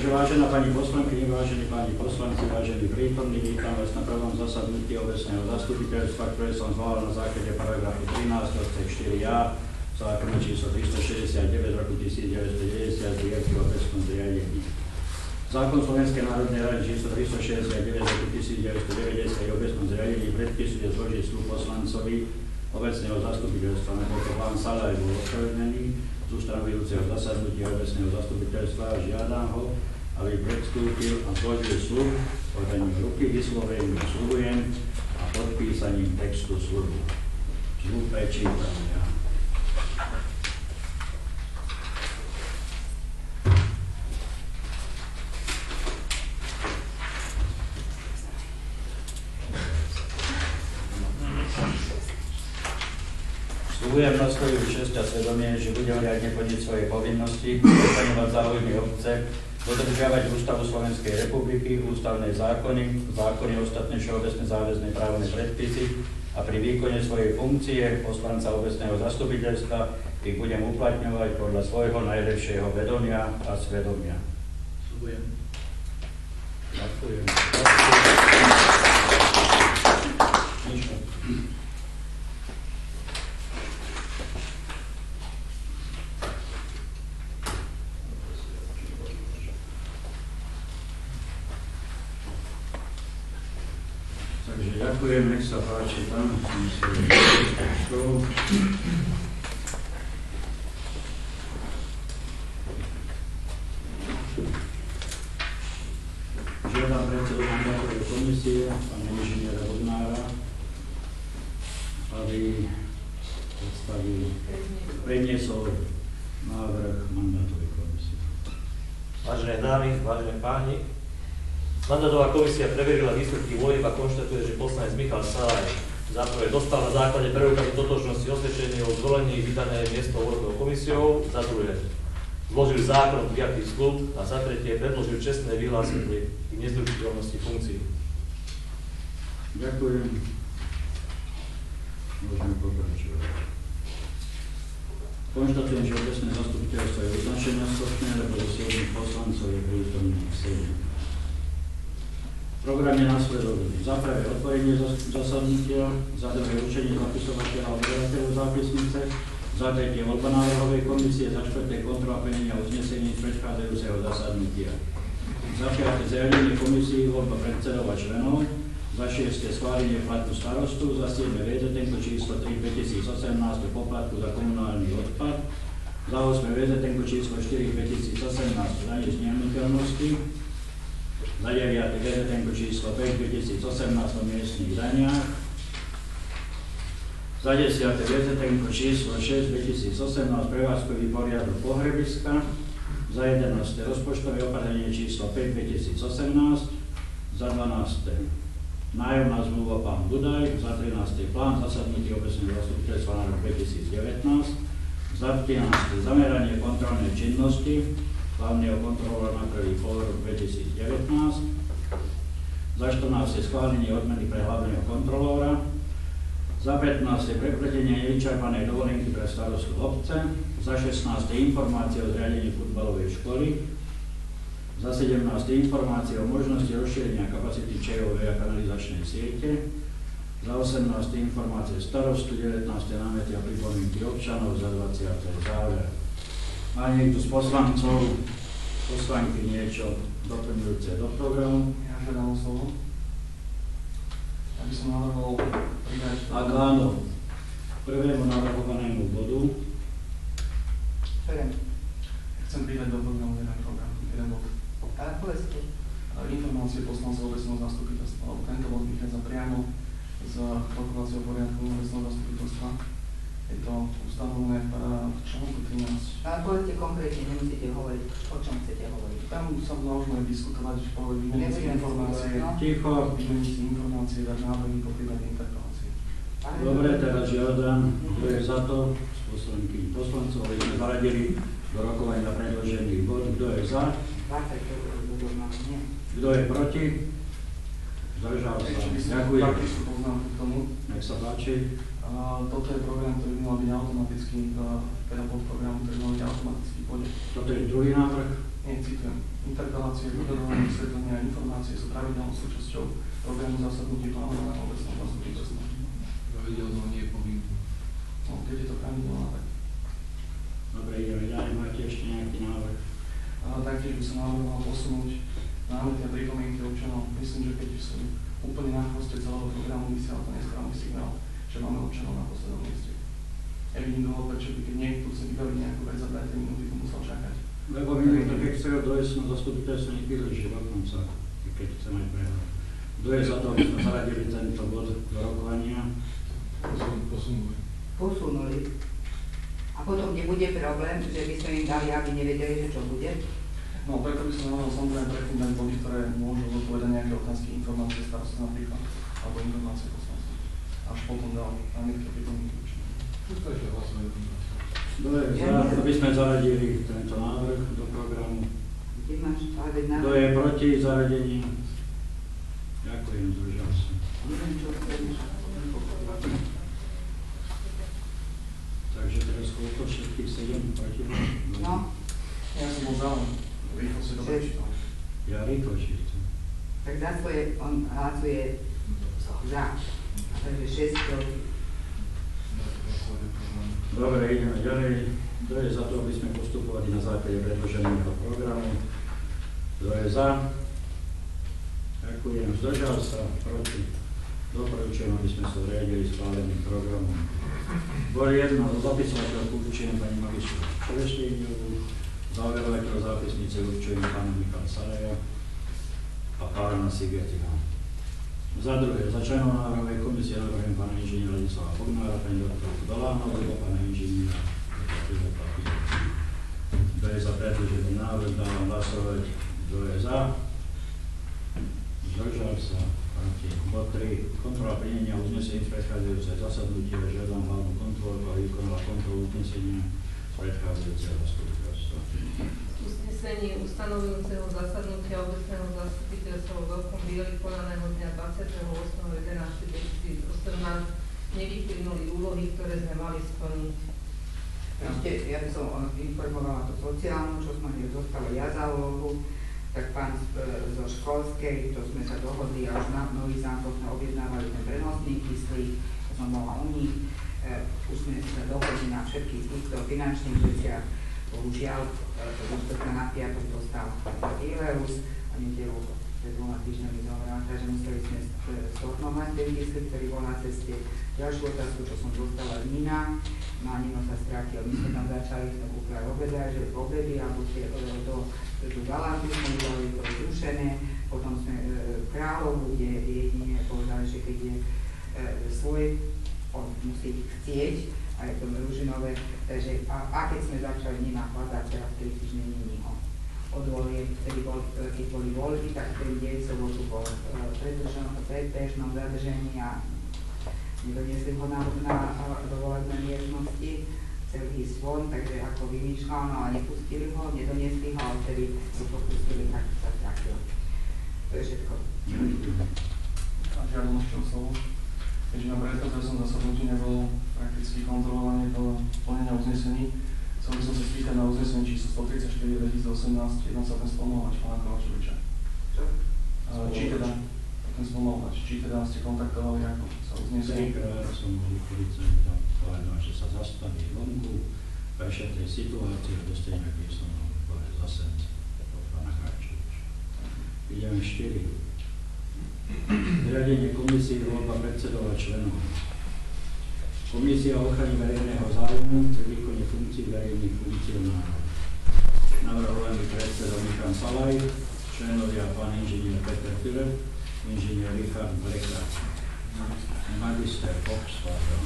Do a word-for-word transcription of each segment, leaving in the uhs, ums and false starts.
Takže vážená pani poslankyni, vážení páni poslanci, vážení prítomní, vítam vás na prvom zasadnutí obecného zastupiteľstva, ktoré som zvolal na základe paragrafu trinásť odsek štyri a zákona číslo tristošesťdesiatdeväť roku tisícdeväťstodeväťdesiat výroky o obecnom zriadení. Zákon Slovenskej národnej rady číslo tristošesťdesiatdeväť roku tisícdeväťstodeväťdesiat o obecnom zriadení predpisuje zložiť sľub poslancovi obecného zastupiteľstva, nakoľko pán Salaj bol ospravedlnený z ustanovujúceho zasadnutia obecného zastupiteľstva a žiadam ho, aby predstúpil a zložil sľub podaním ruky, vyslovením sľubujem a podpísaním textu sľubu. Sľub prečítam ja. Sľubujem na svoju česť a svedomie, že budem riadne plniť svoje povinnosti, ochraňovať záujmy obce, dodržiavať Ústavu Slovenskej republiky, ústavné zákony, zákony ostatné všeobecné záväzné právne predpisy a pri výkone svojej funkcie poslanca obecného zastupiteľstva ich budem uplatňovať podľa svojho najlepšieho vedomia a svedomia. Sľubujem. Ďakujem. Takže ďakujem, nech sa páči tam. Žiadam predsedu mandátovej komisie, pána inžiniera Bodnára, aby predstavil, predniesol návrh mandátovej komisie. Vážené dámy, vážené páni, mandátová komisia preverila výsledky volieb a konštatuje, že poslanec Michal Salaj za prvé dostal na základe preukazu totožnosti osvedčenie o zvolení vydané miesto volebnou komisiou, za druhé zložil zákon prijatý sľub a za tretie predložil čestné vyhlásenie k nezrušiteľnosti funkcií. Ďakujem. Môžeme pokračovať. Konštatujem, že obecné zastupiteľstvo je označené schopné, lebo zo siedmich poslancov je prítomných sedem. Program je nasledovný. Za prvé otvorenie zasadnutia, za druhé určenie zapisovateľa a odberateľov zápisnice, za tretie voľba návrhovej komisie, za štvrté kontrola plnenia uznesení z predchádzajúceho zasadnutia. Za piate zriadenie komisii, voľba predsedov a členov, za šieste schválenie platu starostu, za siedme vé zet en číslo tri dvetisícosemnásť o poplatku za komunálny odpad, za ôsme vé zet en číslo štyri dvetisícosemnásť o dane z nehnuteľnosti, za deviate vé zet en číslo päť dvetisícosemnásť o miestnych daniach, za desiate vé zet en číslo šesť dvetisícosemnásť prevádzkový poriadok pohrebiska, za jedenáste rozpočtové opatrenie číslo päť dvetisícosemnásť, za dvanáste nájomná zmluva pán Budaj, za trináste plán zasadnutí obecného zastupiteľstva na rok dvetisícdevätnásť, za trináste zameranie kontrolnej činnosti hlavného kontrolóra na prvý pol rok dvetisícdevätnásť, za štrnáste schválenie odmeny pre hlavného kontrolóra, za pätnáste prepletenie nevyčerpanej dovolenky pre starostu obce, za šestnáste informácie o zriadení futbalovej školy, za sedemnáste informácie o možnosti rozšírenia kapacity čejovej a kanalizačnej siete, za osemnáste informácie starostu, devätnáste námety a pripomienky občanov, za dvadsiate záver. Má niekto z poslancov, poslanky niečo doplňujúce do programu? Ja žiadam slovo. Ja by som navrhol pridať... Ak áno, prvému navrhovanému bodu. Ferem. Chcem pridať do programu jeden program, jeden bod. Ale povedzte. Informácie poslancov obecného zastupiteľstva. Tento bod vychádza priamo z rokovacieho poriadku obecného zastupiteľstva. Je to ustanovené v článku trinásť. Ale povedzte konkrétne, nemusíte hovoriť, o čom chcete hovoriť. Tam sa môžeme diskutovať, že povedzme vymeniť si informácie, Ticho. vymeniť si informácie, dať návrhy, poprípade interpelácie. Dobre, teraz žiadam, kto je za to, z poslanky poslancov, aby sme zaradili do rokovania predložený bod. Kto je za? dvadsať eur máme, nie? Kto je proti? Zdržal sa. Ešte by som Ďakujem. praktickú poznámku k tomu. Nech sa páči. Uh, toto je program, ktorý by mal byť automaticky, uh, teda podprogram, ktorý by mal byť automaticky pôjde. Toto je druhý návrh. Nie, citujem. Interpelácia informácie, požadované vysvetlenia a informácie sú pravidelnou súčasťou programu zasadnutí plánovaného obecného zastupiteľstva. Pravidelno nie je povinné. No, keď je to pravidelné, tak. Dobre, ideme ďalej. Máte ešte nejaký návrh? A taktiež by som navrhoval posunúť námety a pripomienky občanov. Myslím, že keď sú úplne na chvoste celého programu, vysiela to nesprávny signál, že máme občanov na poslednom mieste. Ja vidím dôvod, prečo by keď niekto chce vybaviť nejakú vec za dve minúty, to musel čakať. Lebo my to, keď chce dojsť na zastupiteľstvo, nech vydrží dokonca, keď chce mať prehľad. Kto je za to, aby sme zaradili tento bod do rokovania? Posunuli. Posunuli. A potom nebude problém, že by sme im dali, aby nevedeli, že čo bude? No, preto by som navrhol samozrejme predtým dať body, ktoré môžu odpovedať nejaké otázky, informácie starosti napríklad, alebo informácie poslancov. Až potom dal námietky pripomienky. Prestajte hlasovať. Kto je za, aby sme zaradili tento návrh do programu? Kde máš ale na... Kto je proti zaradeniu? Ďakujem, zdržal sa. Neviem, čo chceš. Takže teraz koľko všetkých sedem proti? No, Ja som bol za, rýchlo si to Že- prečítal. Ja rýchlo čítam. tak za svoje, on hlasuje za. A takže šesť proti. Dobre, ideme ďalej. Kto je za to, aby sme postupovali na základe predloženého programu? Kto je za? Ďakujem. Zdržal sa? Proti? Doporučujem, aby sme sa zriadili schváleným programom. Bod jedna. Zapisovateľ určujem pani Magišu Ševeštíňovú. Záverovateľ zápisnice určujem pána Michala Salaja a pána Sigetiho. Za druhé, za členov návrhovej komisie navrhujem pána inžiniera Ladislava Fognára, pani doktorku Dolánovú a pána inžiniera Filipa Fidelca. Kto je za predĺžený návrh, dávam hlasovať. Kto je za? Zdržal sa? Proti. Bod tri. Kontrola plnenia uznesení z predchádzajúceho zasadnutia. Žiadam hlavnú kontrolu, aby vykonala kontrolu uznesenia z predchádzajúceho zastupiteľstva. Uznesenie ustanovujúceho zasadnutia obecného zastupiteľstva vo Veľkom Bieli konaného dňa dvadsiateho ôsmeho jedenásteho dvetisícosemnásť nevyplynuli úlohy, ktoré sme mali splniť. Ešte, ja by som informovala to sociálnu, čo sme dostali ja za úlohu, tak pán z- zo školskej, to sme sa dohodli, až na nový zákon sme objednávali ten prenosný kyslík, to som bola u nich. E, už sme sa dohodli na všetkých týchto finančných veciach. Bohužiaľ, e, na piatok dostal Ileus a nedelu pred dvoma týždňami zomrel, takže museli sme stornovať ten kyslík, ktorý bol na ceste. Ďalšiu otázku, čo som dostala z Nina, no a Nino sa strátil. My sme tam začali, sme kúpili obedy, že obedy, alebo tie, do, tú galantu sme boli to zrušené, potom sme e, Kráľovu, kde jedine povedali, že keď je e, svoj, on musí chcieť, a je to Ružinové, takže a, a keď sme začali Nina hľadať, teraz tri týždne není ho. Od volieb, keď, bol, keď boli voľby, tak ten deň sobotu bol e, predbežnom zadržení a nedoniesli ho na, na, do volebnej miestnosti, chcel ísť von, takže ako vymýšľal, no a nepustili ho, nedoniesli ho, ale vtedy ho popustili, tak sa stratil. To je všetko. A žiadom ešte o slovo. Keďže na predchádzajúcom zasadnutí nebolo prakticky kontrolovanie do plnenia uznesení, chcel by som sa spýtať na uznesenie číslo stotridsaťštyri dvetisícosemnásť, jedná sa ten spolnovač pána Kovačoviča. Čo? Či teda, ten spolnovač, či teda ste kontaktovali, ako sa uznesení? Trikrát som bol policajta, povedal, že sa zastaví vonku, prešia tej situácie a dostane nejaký som povedal zase od pána Kovačoviča. Ideme štyri. Zriadenie komisie voľba predsedov a členov. Komisia o ochrane verejného záujmu pri výkone funkcií verejných funkcionárov. Navrhovaný predseda Michal Salaj, členovia pán inžinier Peter Filip, inžinier Richard Bleka, magister Fox, pardon.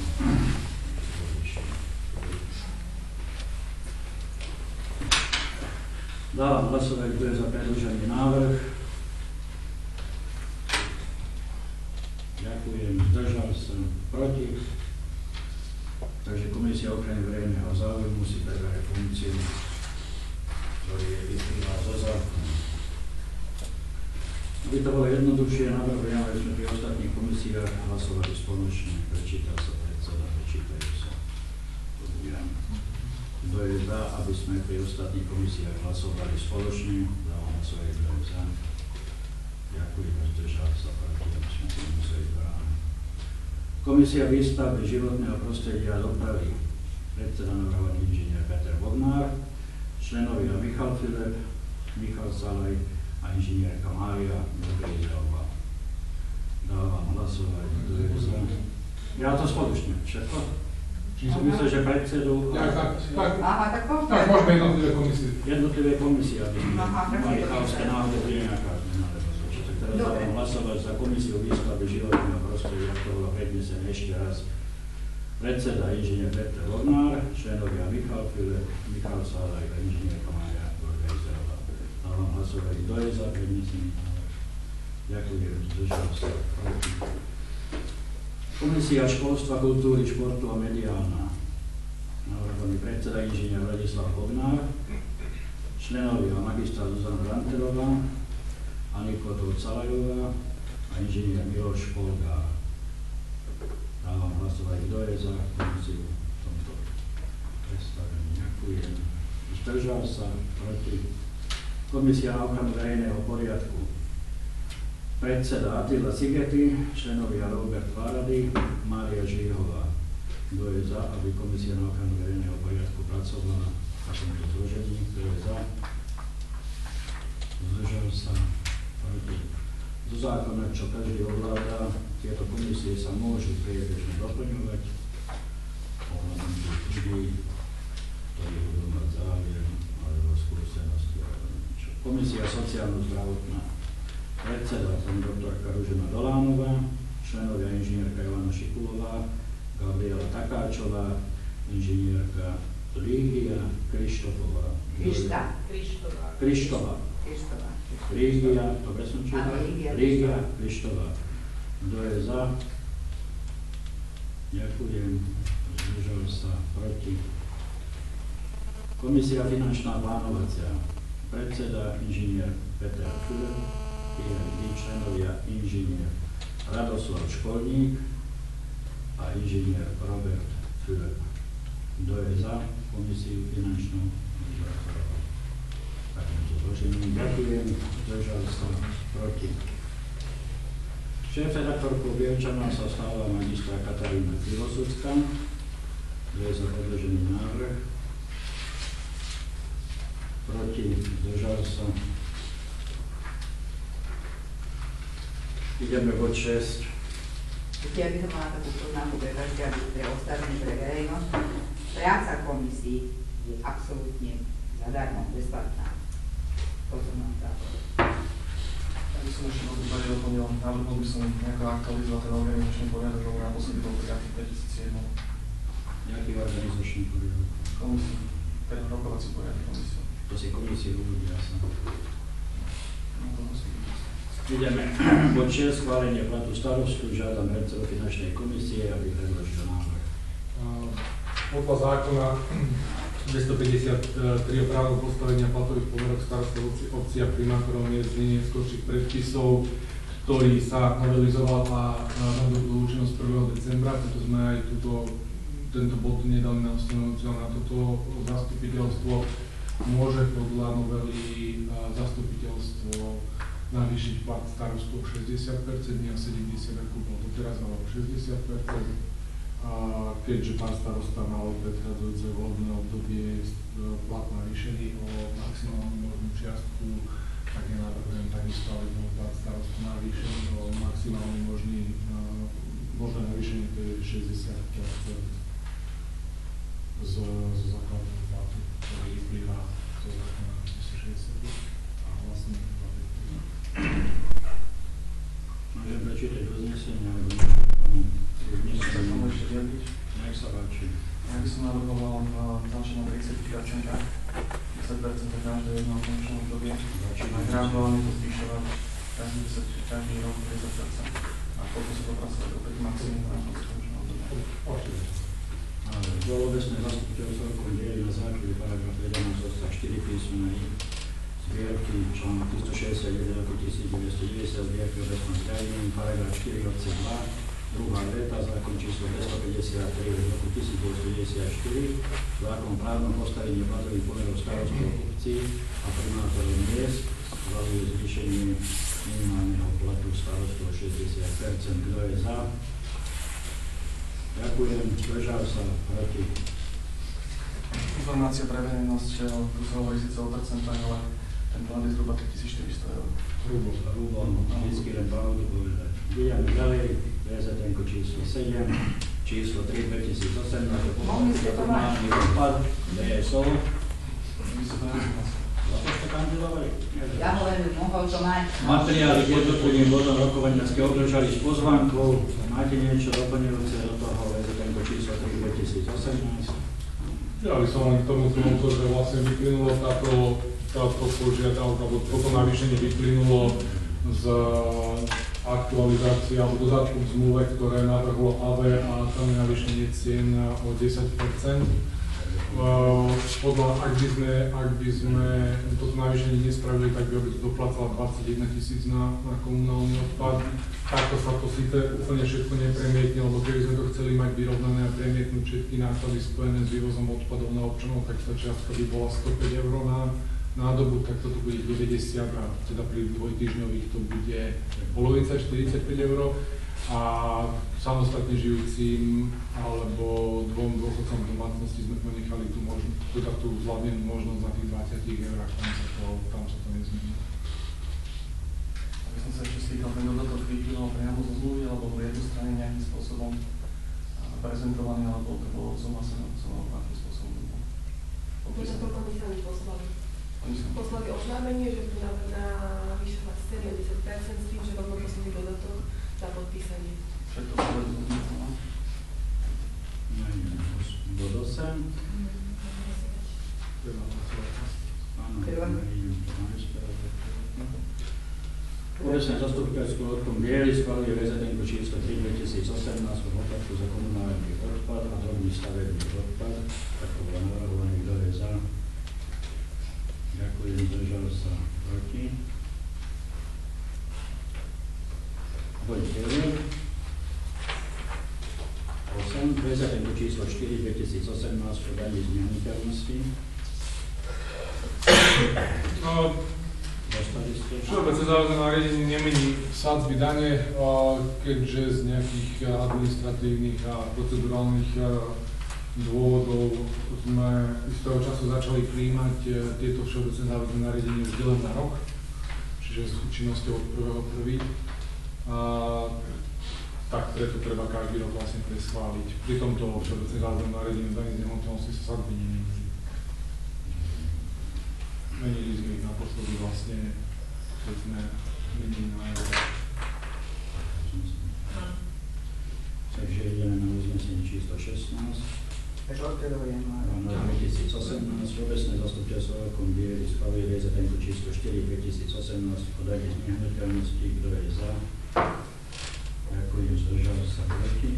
Dávam hlasovať, kto je za predĺžený návrh. Ďakujem, zdržal sa, proti. Takže Komisia ochrany verejného záujmu musí prebrať funkciu, ktorý je vyplýva zo zákona. Aby to bolo jednoduchšie, navrhujem, aby sme pri ostatných komisiách hlasovali spoločne. Prečítal sa predseda, prečítajú sa. Kto je za, aby sme pri ostatných komisiách hlasovali spoločne, dávam hlasovať, kto je za. Komisia výstavby životného prostredia a dopravy. Predseda navrhovaný inžinier Peter Bognár, členovia Michal Filip, Michal Salaj a inžinierka Mária Dobrejzeová. Dávam hlasovať. Ja to spoločne, všetko? Myslím, že predsedu... Ja, tak, tak, Aha, tak to tak môžeme jednotlivé komisie. Jednotlivé komisie, aby sme Aha, tak mali je to chaoské dobré. náhodou pri nejaká zmena. Tak teraz Dobre. dávam hlasovať za komisiu výstavby životného prostredia, ako bolo prednesené ešte raz. Predseda inžinier Peter Bognár, členovia Michal Filip, Michal Salaj a inžinierka Mária Dobrejzeová. Dávam hlasovať, kto je za prednesený návrh. Ďakujem, zdržal sa. Proti. Komisia školstva, kultúry, športu a mediálna. Navrhovaný predseda inžinier Vladislav Bognár, členovia magistra Zuzana Ranterová, Aniko Salajová a inžinier Miloš Polgár. Dávam hlasovať, kto je za komisiu v tomto predstavení. Ďakujem. Zdržal sa. Proti. Komisia na ochranu verejného poriadku. Predseda Attila Sigeti, členovia Robert Farady, Mária Žíhová. Kto je za, aby komisia na ochranu verejného poriadku pracovala v takomto zložení? Kto je za? Zdržal sa. Proti. Zo zákona, čo každý ovláda, tieto komisie sa môžu priebežne doplňovať ohľadom tých ľudí, ktorí budú mať záujem alebo skúsenosti. Komisia sociálno-zdravotná. Predseda pani doktorka Ružena Dolánová, členovia inžinierka Jovana Šikulová, Gabriela Takáčová, inžinierka Lígia Krištofová. Krišta. Krištová. Krištová. Krištová. Lígia, dobre som čítal? Áno, Lígia. Lígia Krištová. Kto je za? Ďakujem. Zdržal sa. Proti. Komisia finančná plánovacia. Predseda inžinier Peter Filip, členovia inžinier Radoslav Školník a inžinier Robert Filip. Kto je za komisiu finančnú? Takýmto zložením. Ďakujem. Zdržal sa. Proti. Šéf-redaktorkou Bielčana sa stáva magistra Katarína Krivosudská. Kto je za predložený návrh? Proti. Zdržal sa. Ideme bod šesť. Ja by som mala takú poznámku pre každý, pre ostatní, pre verejnosť. Práca komisí je absolútne zadarmo, bezplatná. To som vám chcela povedať. Ja by som ešte dobre doplnil, navrhol by som nejako aktualizovať ten organizačný poriadok, lebo naposledy bol prijatý v dvetisícsedem. Jaký organizačný poriadok? Komisii, ten rokovací poriadok komisie. To si komisie uvedia sa. No to musí byť. Ideme. Bod šesť. Schválenie platu starostu. Žiadam predsedu finančnej komisie, aby predložil návrh. Podľa zákona dvestopäťdesiattri o právnom postavenia platových pomerov starostov obcí a primátorov je znenie skorších predpisov, ktorý sa novelizoval a nadobudol účinnosť prvého decembra. Preto sme aj túto, tento bod nedali na ustanovujúceho na toto zastupiteľstvo. Môže podľa novely zastupiteľstvo navýšiť plat starostu o šesťdesiat percent, nie o sedemdesiat percent, ako bolo doteraz, ale o šesťdesiat percent. A keďže pán starosta mal predchádzajúce volebné obdobie plat navýšený o maximálnu možnú čiastku, tak ja navrhujem takisto, aby bol plat starostu navýšený o maximálny možný, možné navýšenie, to je šesťdesiat percent z, z základného platu, ktorý vyplýva zo zákona dvestošesťdesiat a vlastne Môžem prečítať uznesenie, alebo niečo k tomu Chcem sa tomu uzneseniu. ešte vyjadriť. Nech sa páči. Ja by som navrhoval tlačenie tridsať percent, desať percent za každé jedno funkčné obdobie. A graduálne to zvyšovať každý, každý rok tridsať percent. A potom sa dopracovať opäť maximum na funkčné obdobie. Zvolobecné zastupiteľstvo dieli na základe paragraf jedenásť odsek štyri písmena I zbierky článok tristošesťdesiatjeden roku tisícdeväťstodeväťdesiat zbierky obecnom zriadení, paragraf štyri odsek dva, druhá veta, zákon číslo dvestopäťdesiattri roku tisícdeväťstodeväťdesiatštyri, zákon o právnom postavení platových pomerov starostov obcí a primátorov miest schvaľuje zvýšenie minimálneho platu starostov o šesťdesiat percent. Kto je za? Ďakujem, zdržal sa, proti. Informácia pre verejnosť, tu sa hovorí síce o percentách, ale ten plán je zhruba tritisícštyristo eur. Hrubo. Hrubo, vždycky len pravdu povedať. Ideme ďalej, V Z T N číslo sedem, číslo tri dvetisícosemnásť, komunálny odpad, D S O. Ja ho len mohol to mať. Materiály k jednotlivým bodom rokovania ste obdržali s pozvánkou. Máte niečo doplňujúce do toho V Z T N číslo tri dvetisícosemnásť? Ja by som len k tomu to, že vlastne vyplynulo táto, táto požiadavka, alebo toto navýšenie vyplynulo z aktualizácie alebo dodatku v zmluve, ktoré navrhlo á vé a tam je navýšenie cien o desať percent. Podľa, ak by sme, ak by sme toto navýšenie nespravili, tak by by to doplácala dvadsaťjeden tisíc na, na komunálny odpad. Takto sa to síce úplne všetko nepremietne, lebo keby sme to chceli mať vyrovnané a premietnúť všetky náklady spojené s vývozom odpadov na občanov, tak tá čiastka by bola stopäť eur na nádobu, tak toto bude deväťdesiat a teda pri dvojtýždňových to bude polovica, štyridsaťpäť eur. A samostatne žijúcim alebo dvom dôchodcom domácnosti sme ponechali tú možnosť, teda tú zvládnenú možnosť na tých dvadsať eur, tam sa to, tam sa to nezmení. Aby som sa ešte spýtal, ten dodatok vyplynul priamo zo zmluvy, alebo bol jednostranne nejakým spôsobom prezentovaný, alebo to bolo zomasené, akým spôsobom bolo? Dodatok komisári poslali. Poslali oznámenie, že budú navyšovať ceny o desať percent s tým, že rovno poslali dodatok za podpísanie. Všetko sa bude zmluvy, Bod osem. Áno, Obecné zastupiteľskú odkom Bieli schválili V Z T N číslo tri dvetisícosemnásť v oplatku za komunálny odpad a drobný stavebný odpad. Tak to bolo navrhované, kto je za. Ďakujem, zdržal sa, proti. Bod deväť. osem. V Z T N číslo štyri dvetisícosemnásť o daní z nehnuteľnosti. No, všeobecné záväzné nariadenie nemení sadzby dane, keďže z nejakých administratívnych a procedurálnych dôvodov sme istého času začali prijímať tieto všeobecné záväzné nariadenie už len na rok, čiže s účinnosťou od prvého prvého Tak preto treba každý rok vlastne preschváliť. Pri tomto všeobecné záväzné nariadenie daní z nehnuteľnosti sa sadzby nemení. Menili sme ich naposledy vlastne, keď sme menili na euro. Takže ideme na uznesenie číslo šestnásť. Takže od prvého januára. dvetisícosemnásť. Obecné zastupiteľstvo Veľkom Bieli schváluje V Z T N číslo štyri dvetisícosemnásť o daní z nehnuteľnosti. Kto je za? Ďakujem, zdržal sa, proti.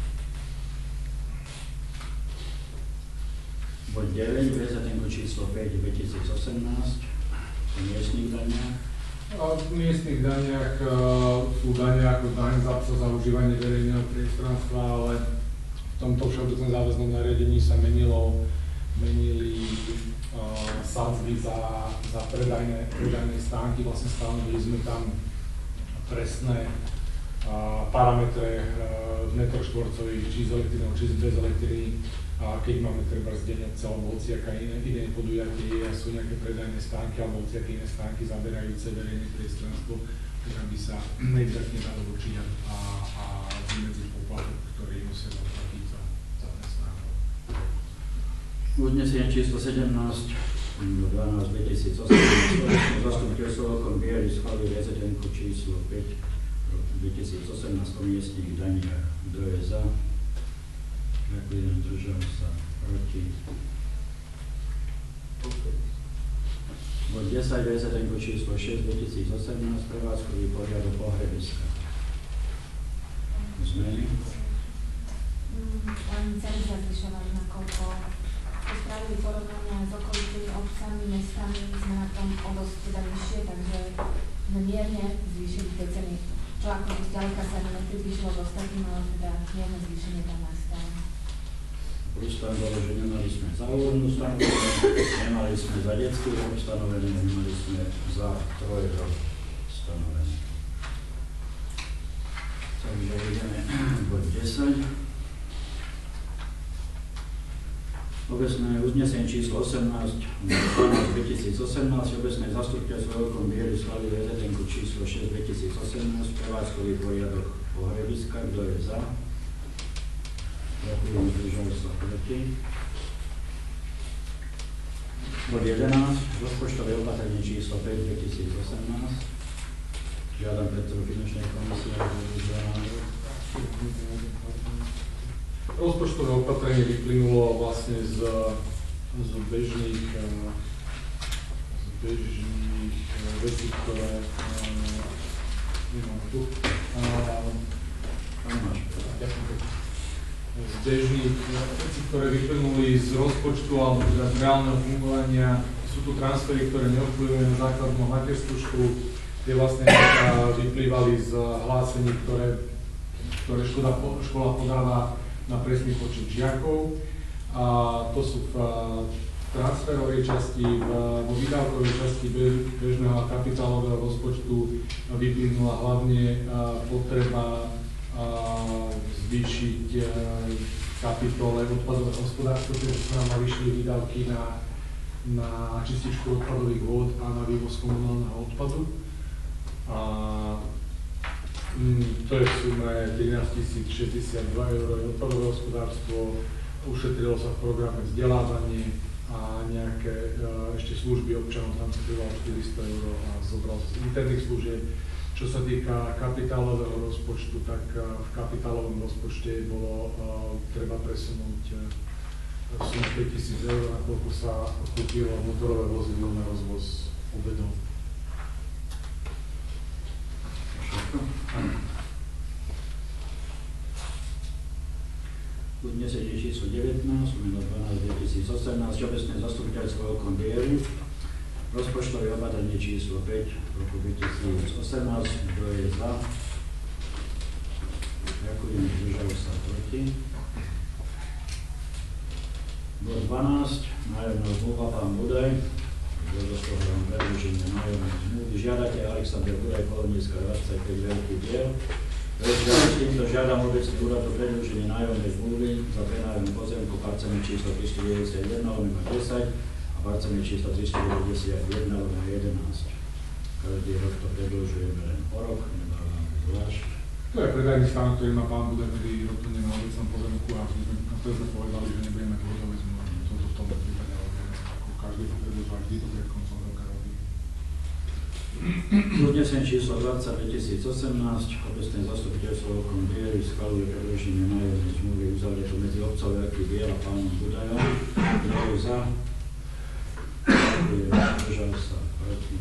Bod deväť, V Z T N číslo päť dvetisícosemnásť, o miestnych daniach. V miestnych daniach uh, sú dane ako daň za psa za užívanie verejného priestranstva, ale v tomto všeobecnom záväznom nariadení sa menilo, menili uh, sadzby za, za predajné, predajné stánky. Vlastne stanovili sme tam presné uh, parametre uh, metrov štvorcových, či z elektrinou, či bez elektriny. A keď máme treba zdeniať alebo hociaká iné, iné podujatie, sú nejaké predajné stánky alebo hociaké iné stánky zaberajúce verejné priestranstvo, tak aby sa exaktne dalo určiť a, a vymedziť poplatok, ktorý musia zaplatiť za, za ten stánok. Uznesenie číslo sedemnásť, dvanásť dvetisícosemnásť, zastupiteľstvo Veľkom Bieli schválili V Z T N číslo päť dvetisícosemnásť o miestnych daniach. Kto je za? Ďakujem, zdržal sa, proti. Bod desať, V Z T N číslo šesť dvetisícosemnásť, prevádzkový poriadok pohrebiska. Zmeny. Oni ceny sa zvyšovali, nakoľko spravili porovnania s okolitými obcami, mestami, sme na tom o dosť teda vyššie, takže sme mierne zvýšili tie ceny. Čo ako zďaleka sa nepribližilo s ostatným, ale teda mierne zvýšenie tam nastalo. Plus tam bolo, že nemali sme za úvodnú stanovené, nemali sme za detský rok stanovené, nemali sme za trojrok stanovené. Takže ideme bod desať. Obecné uznesenie číslo osemnásť dvanásť dvetisícosemnásť, obecné zastupiteľstvo veľkom Biely schválilo é zet enku číslo šesť dvetisícosemnásť, prevádzkový poriadok pohrebiska. Kto je za? Ďakujem, zdržali sa proti. Bod jedenásť, rozpočtové opatrenie číslo päť dvetisícosemnásť. Žiadam predsedu finančnej komisie, aby vyzval návrh. Rozpočtové opatrenie vyplynulo vlastne z, z bežných, z bežných vecí, ktoré nemám tu. Z bežných vecí, ktoré vyplynuli z rozpočtu alebo teda z reálneho fungovania. Sú tu transfery, ktoré neovplyvujú na základnú materskú školu, tie vlastne vyplývali z hlásení, ktoré, ktoré škola, škola podáva na presný počet žiakov. A to sú v transferovej časti, v, vo výdavkovej časti bežného a kapitálového rozpočtu vyplynula hlavne potreba zvýšiť kapitole odpadové hospodárstvo, ktoré sa nám navýšili výdavky na, na čističku odpadových vôd a na vývoz komunálneho odpadu. A to je v sume trinásť tisíc šesťdesiatdva eur odpadové hospodárstvo, ušetrilo sa v programe vzdelávanie a nejaké uh, ešte služby občanov, tam sa trvalo štyristo eur a zobral z interných služieb. Čo sa týka kapitálového rozpočtu, tak uh, v kapitálovom rozpočte bolo uh, treba presunúť uh, sumu päť tisíc eur, nakoľko sa kúpilo motorové vozidlo na rozvoz obedov. Uznesenie číslo devätnásť, meno dvanásť dvetisícosemnásť, obecné zastupiteľstvo veľkom Biely, rozpočtové opatrenie číslo päť roku dvetisícosemnásť. Kto je za? Ďakujem, zdržali sa proti. Bod dvanásť, nájomná zmluva pán Budaj. Rozpočtovom predĺženie nájomnej zmluvy. Žiadate Alexander Budaj, Kolomnická dvadsaťpäť, Veľký Biel. Týmto žiadam obecný úrad o predĺženie nájomnej zmluvy za prenájom pozemku parcely číslo tristodeväťdesiatjeden lomeno desať a parcely číslo tristodeväťdesiatjeden lomeno jedenásť. Každý rok to predĺžujeme len o rok, nedávame zvlášť. To je predajný stán, ktorý má pán Budaj, ktorý roky na obecnom pozemku a to sme povedali, že nebudeme mať vodové zmluvy. Toto v tom prípade, ako každý to predĺžuje, vždy to pred koncom roka robí. Uznesenie číslo dvadsať dvetisícosemnásť, obecné zastupiteľstvo veľkom Biely schvaľuje predĺženie nájomnej zmluvy uzavretú medzi obcov Veľký Biel a pánom Budajom. Kto je za? Ďakujem, zdržali sa proti.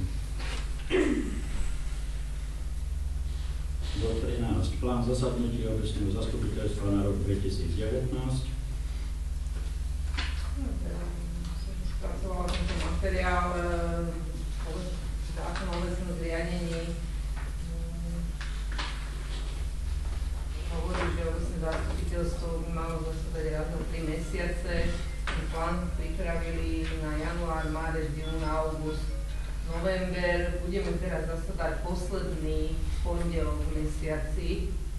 Bod trinásť. Plán zasadnutí obecného zastupiteľstva na rok dvetisícdevätnásť. Spracovala som ten materiál zákon o obecnom zriadení. Hovorí, že obecné zastupiteľstvo by malo zasadať raz na tri mesiace. Ten plán pripravili na január, márec, jún, august, november. Budeme teraz zasadať posledný pondelok v mesiaci.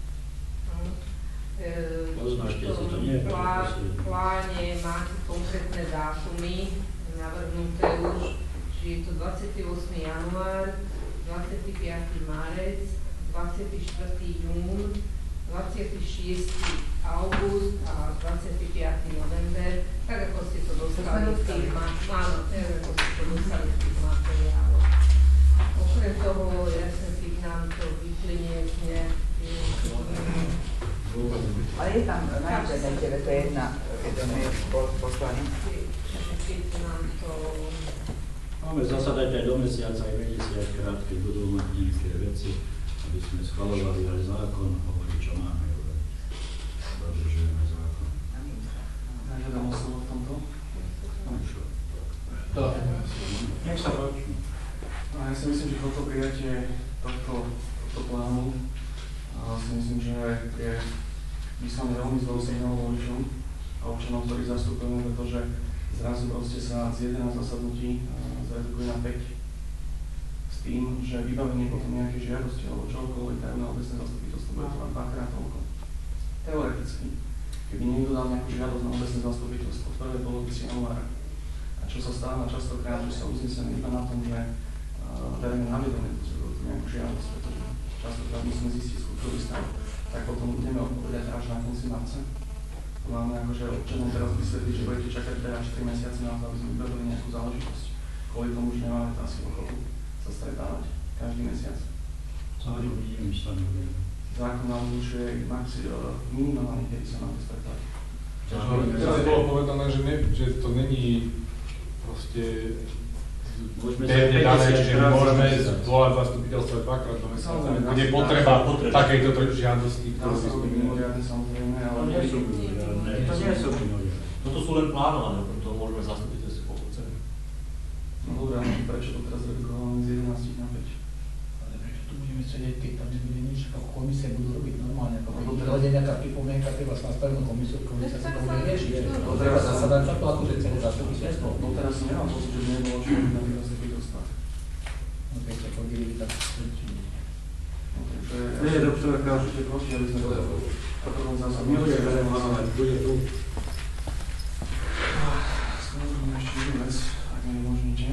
Poznášte si to, nie? V pláne máte konkrétne dátumy navrhnuté už, že je to dvadsiateho ôsmeho január, dvadsiateho piateho márec, dvadsiateho štvrtého jún, dvadsiateho šiesteho august a dvadsiateho piateho november, tak ako ste to dostali v tých materiáloch. Okrem toho, jasne si k nám to vyplynie z nejakých... Ale je tam na internete, to je jedna, keď to je poslaný. Keď nám to... Máme zasadať aj do mesiaca, aj päťdesiat krát, keď budú mať nejaké veci, aby sme schvaľovali aj zákon, hovorí, čo máme urobiť. Dodržujeme zákon. Nažiadam o slovo v tomto. Nech sa páči. Ja si myslím, že toto prijatie tohto, tohto plánu a si myslím, že je vyslané veľmi zlou signálom voličom a občanom, ktorých zastupujeme, pretože zrazu proste sa z jedenásť zasadnutí zredukuje na päť s tým, že vybavenie potom nejaké žiadosti alebo čokoľvek dajú na obecné zastupiteľstvo, bude to len dvakrát toľko. Teoreticky. Keby niekto dal nejakú žiadosť na obecné zastupiteľstvo v prvej polovici januára, a čo sa stáva častokrát, že sa uzneseme iba na tom, že uh, verejné naviedome tú nejakú žiadosť, pretože častokrát musíme zistiť skutkový stav, tak potom budeme odpovedať až na konci marca. To máme akože občanom teraz vysvetliť, že budete čakať dve až tri mesiace na to, aby sme vybavili nejakú záležitosť. Kvôli tomu už nemáme asi ochotu sa stretávať každý mesiac. Celý budem sa neviem. Zákon nám určuje maxi minimálne, kedy sa máme stretávať. Teraz bolo povedané, že, ne, že to není proste Môžeme pevne sa dané, päťdesiat čiže krát môžeme zapísať. zvolať zastupiteľstvo dvakrát do mesiaca. Samozrejme, Bude dá- potreba potreba. takejto žiadosti, Dá ktorú sa si robiť spomínali. mimoriadne samozrejme, ale To nie sú mimoriadne, to nie sú mimoriadne. No to sú len plánované, okrem toho môžeme zastúpiť si koľko chceme. No dobré, ale prečo to teraz redukované z jedenásť na päť? Ale prečo tu budeme sedieť, keď tam nebude nič, ako komisie budú robiť normálne, ako No, keď dobre. bude nejaká pripomienka, treba sa nastavenú komisiu, komisia sa to bude riešiť. No, Treba teraz- zasadať takto, ako že celé zastupiteľstvo. No teraz som nemám pocit, že by nebolo čo robiť na tých zastupiteľstvách. No keď sa chodili, tak No, takže Nie, ja doktorka. určite proti, aby sme to potom zase Nebude relevovať, bude tu. Samozrejme ešte jednu vec, ak mi umožníte.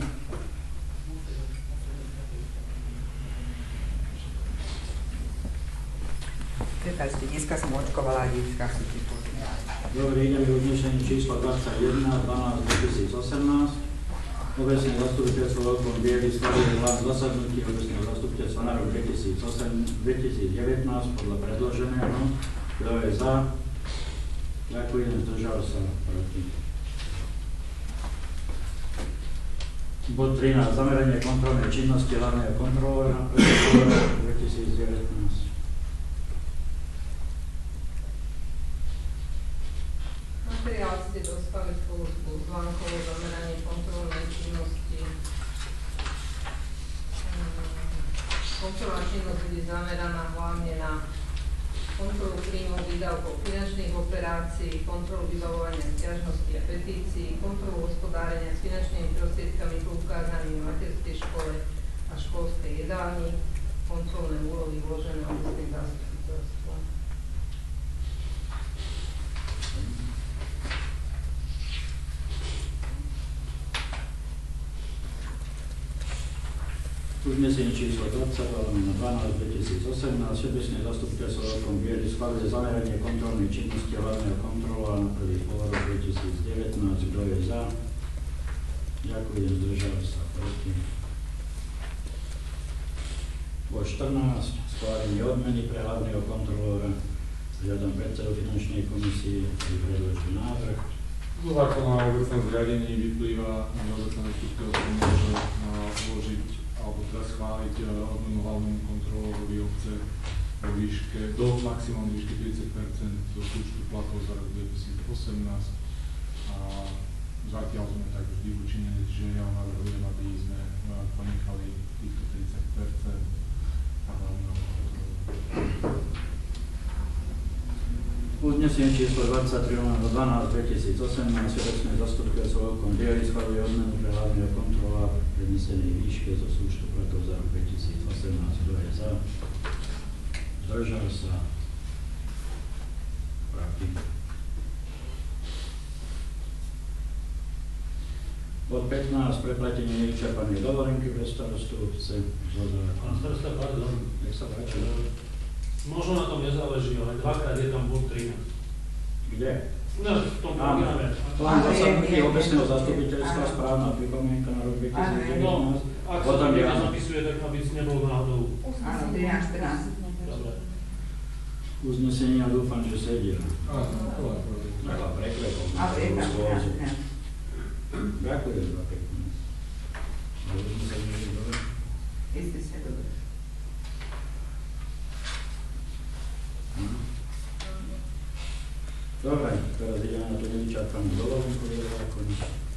Prepáčte, dneska som očkovala a detská sú ti Dobre, ideme uznesenie číslo dvadsaťjeden, dvanásť dvetisícosemnásť. Obecné zastupiteľstvo Veľkom Bieli schválili plán zasadnutí obecného zastupiteľstva na rok dvetisícosem dvetisícdevätnásť podľa predloženého. Kto je za? Ďakujem, zdržal sa proti. Bod trinásť. Zameranie kontrolnej činnosti hlavného kontrolóra pre rok dvetisícdevätnásť. Materiál ste dostali spolu s pozvánkou o zameranie kontrolnej činnosti. Mm, Kontrolná činnosť bude zameraná hlavne na kontrolu príjmov výdavkov finančných operácií, kontrolu vybavovania sťažností a petícií, kontrolu hospodárenia s finančnými prostriedkami poukázanými v materskej škole a školskej jedálni, kontrolné úlohy vložené obecným zastupiteľstvom. Uznesenie číslo dvadsať, na dvanásť dvetisícosemnásť, Všeobecné zastupiteľstvo Veľkom Bieli schváluje zameranie kontrolnej činnosti hlavného kontrolóra na prvý pôrok dvetisícdevätnásť. Kto je za? Ďakujem, zdržal sa proti. Bod štrnásť, schválenie odmeny pre hlavného kontrolóra. Žiadam predsedu finančnej komisie, aby predložil návrh. Zo zákona o obecnom zriadení vyplýva, že obecné zastupiteľstvo môže uložiť alebo teda schváliť odmenu hlavnému kontrolórovi obce vo výške, do maximálnej výšky tridsať percent zo súčtu platov za rok dvetisícosemnásť. A zatiaľ sme tak vždy učinili, že ja navrhujem, aby sme ponechali týchto tridsať percent a hlavného kontrolóra. Uznesenie číslo dvadsaťtri na dvanásť dvetisícosemnásť, Všeobecné zastupiteľstvo Veľkom Bieli schváluje odmenu pre hlavného kontrolóra v prednesenej výške zo súčtu platov za rok dvetisícosemnásť. Kto je za? Zdržal sa? Proti. Bod pätnásť, preplatenie nevyčerpanej dovolenky pre starostu obce. Pán starosta, pardon. Nech sa páči. Možno na tom nezáleží, ale dvakrát je tam bod trinásť. Kde? No, v tom programe. Plán zasadnutí obecného zastupiteľstva, správna pripomienka na rok dvetisícdevätnásť. Ak sa Potom to je niekde áno. zapisuje, tak aby si nebol náhodou. Áno, trinásť, štrnásť. Dobre. Uznesenia dúfam, že sedia. Áno, to je pravda. Taká preklepom. Ale je tam trinásť, trinásť. Ďakujem za pekne. Ale uznesenie je dobre. Isté ste dobre. Dobre, teraz ideme na to nevyčerpanú dovolenku je zákon.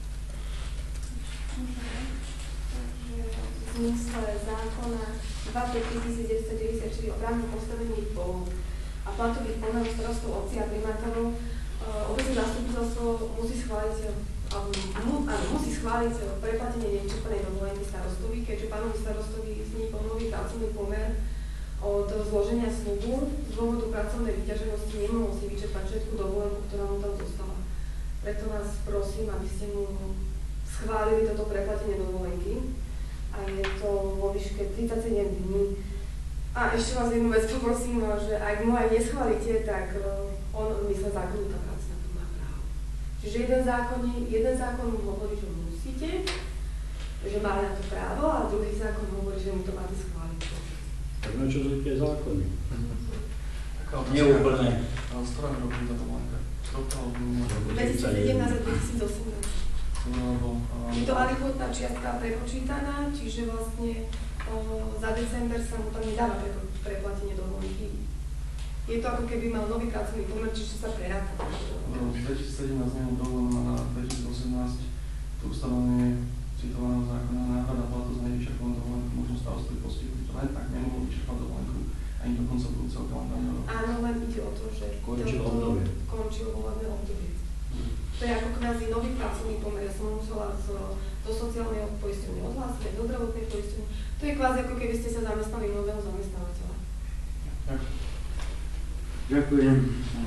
V zmysle zákona dvadsaťpäť tisícdeväťstodeväťdesiatštyri o právnom postavení po a platových pomerov starostov obcí a primátorov, obecné zastupiteľstvo musí schváliť, alebo mu, áno, musí schváliť preplatenie nevyčerpanej dovolenky starostovi, keďže pánovi starostovi vznikol nový pracovný pomer od do zloženia sľubu z dôvodu pracovnej vyťaženosti nemohol si vyčerpať všetku dovolenku, ktorá mu tam zostala. Preto vás prosím, aby ste mu schválili toto preplatenie dovolenky a je to vo výške tridsaťsedem dní. A ešte vás jednu vec poprosím, že ak mu aj neschválite, tak on v mysle zákonníka práce na to má právo. Čiže jeden zákon, jeden zákon mu hovorí, že musíte, že má na to právo, a druhý zákon hovorí, že mu to máte schváliť. Tak na čo sú tie zákony? Taká otázka. Neúplné. Ale z ktorého roku je tá dovolenka? Z tohto alebo dvetisícsedemnásť a dvetisícosemnásť. Lebo, Je to alihotná čiastka prepočítaná, čiže vlastne o, za december sa mu tam nedáva pre, preplatenie dovolenky. Je to ako keby mal nový pracovný pomer, čiže sa preráta. v dvetisícsedemnásť nemám dovolená na dvetisícosemnásť to ustanovenie citovaného zákona náhrada platu za nevyčerpanú dovolenku možno starostlivo postihnúť. Len tak nemohol vyčerpať dovolenku ani do konca budúceho kalendárneho roku. Áno, len ide o to, že Končí to obdobie. končí volebné obdobie. To je ako kvázi nový pracovný pomer. Ja som musela z, do sociálneho poistenia odhlásiť, do zdravotnej poistenia. To je kvázi ako keby ste sa zamestnali nového zamestnávateľa. Ďakujem. Ďakujem.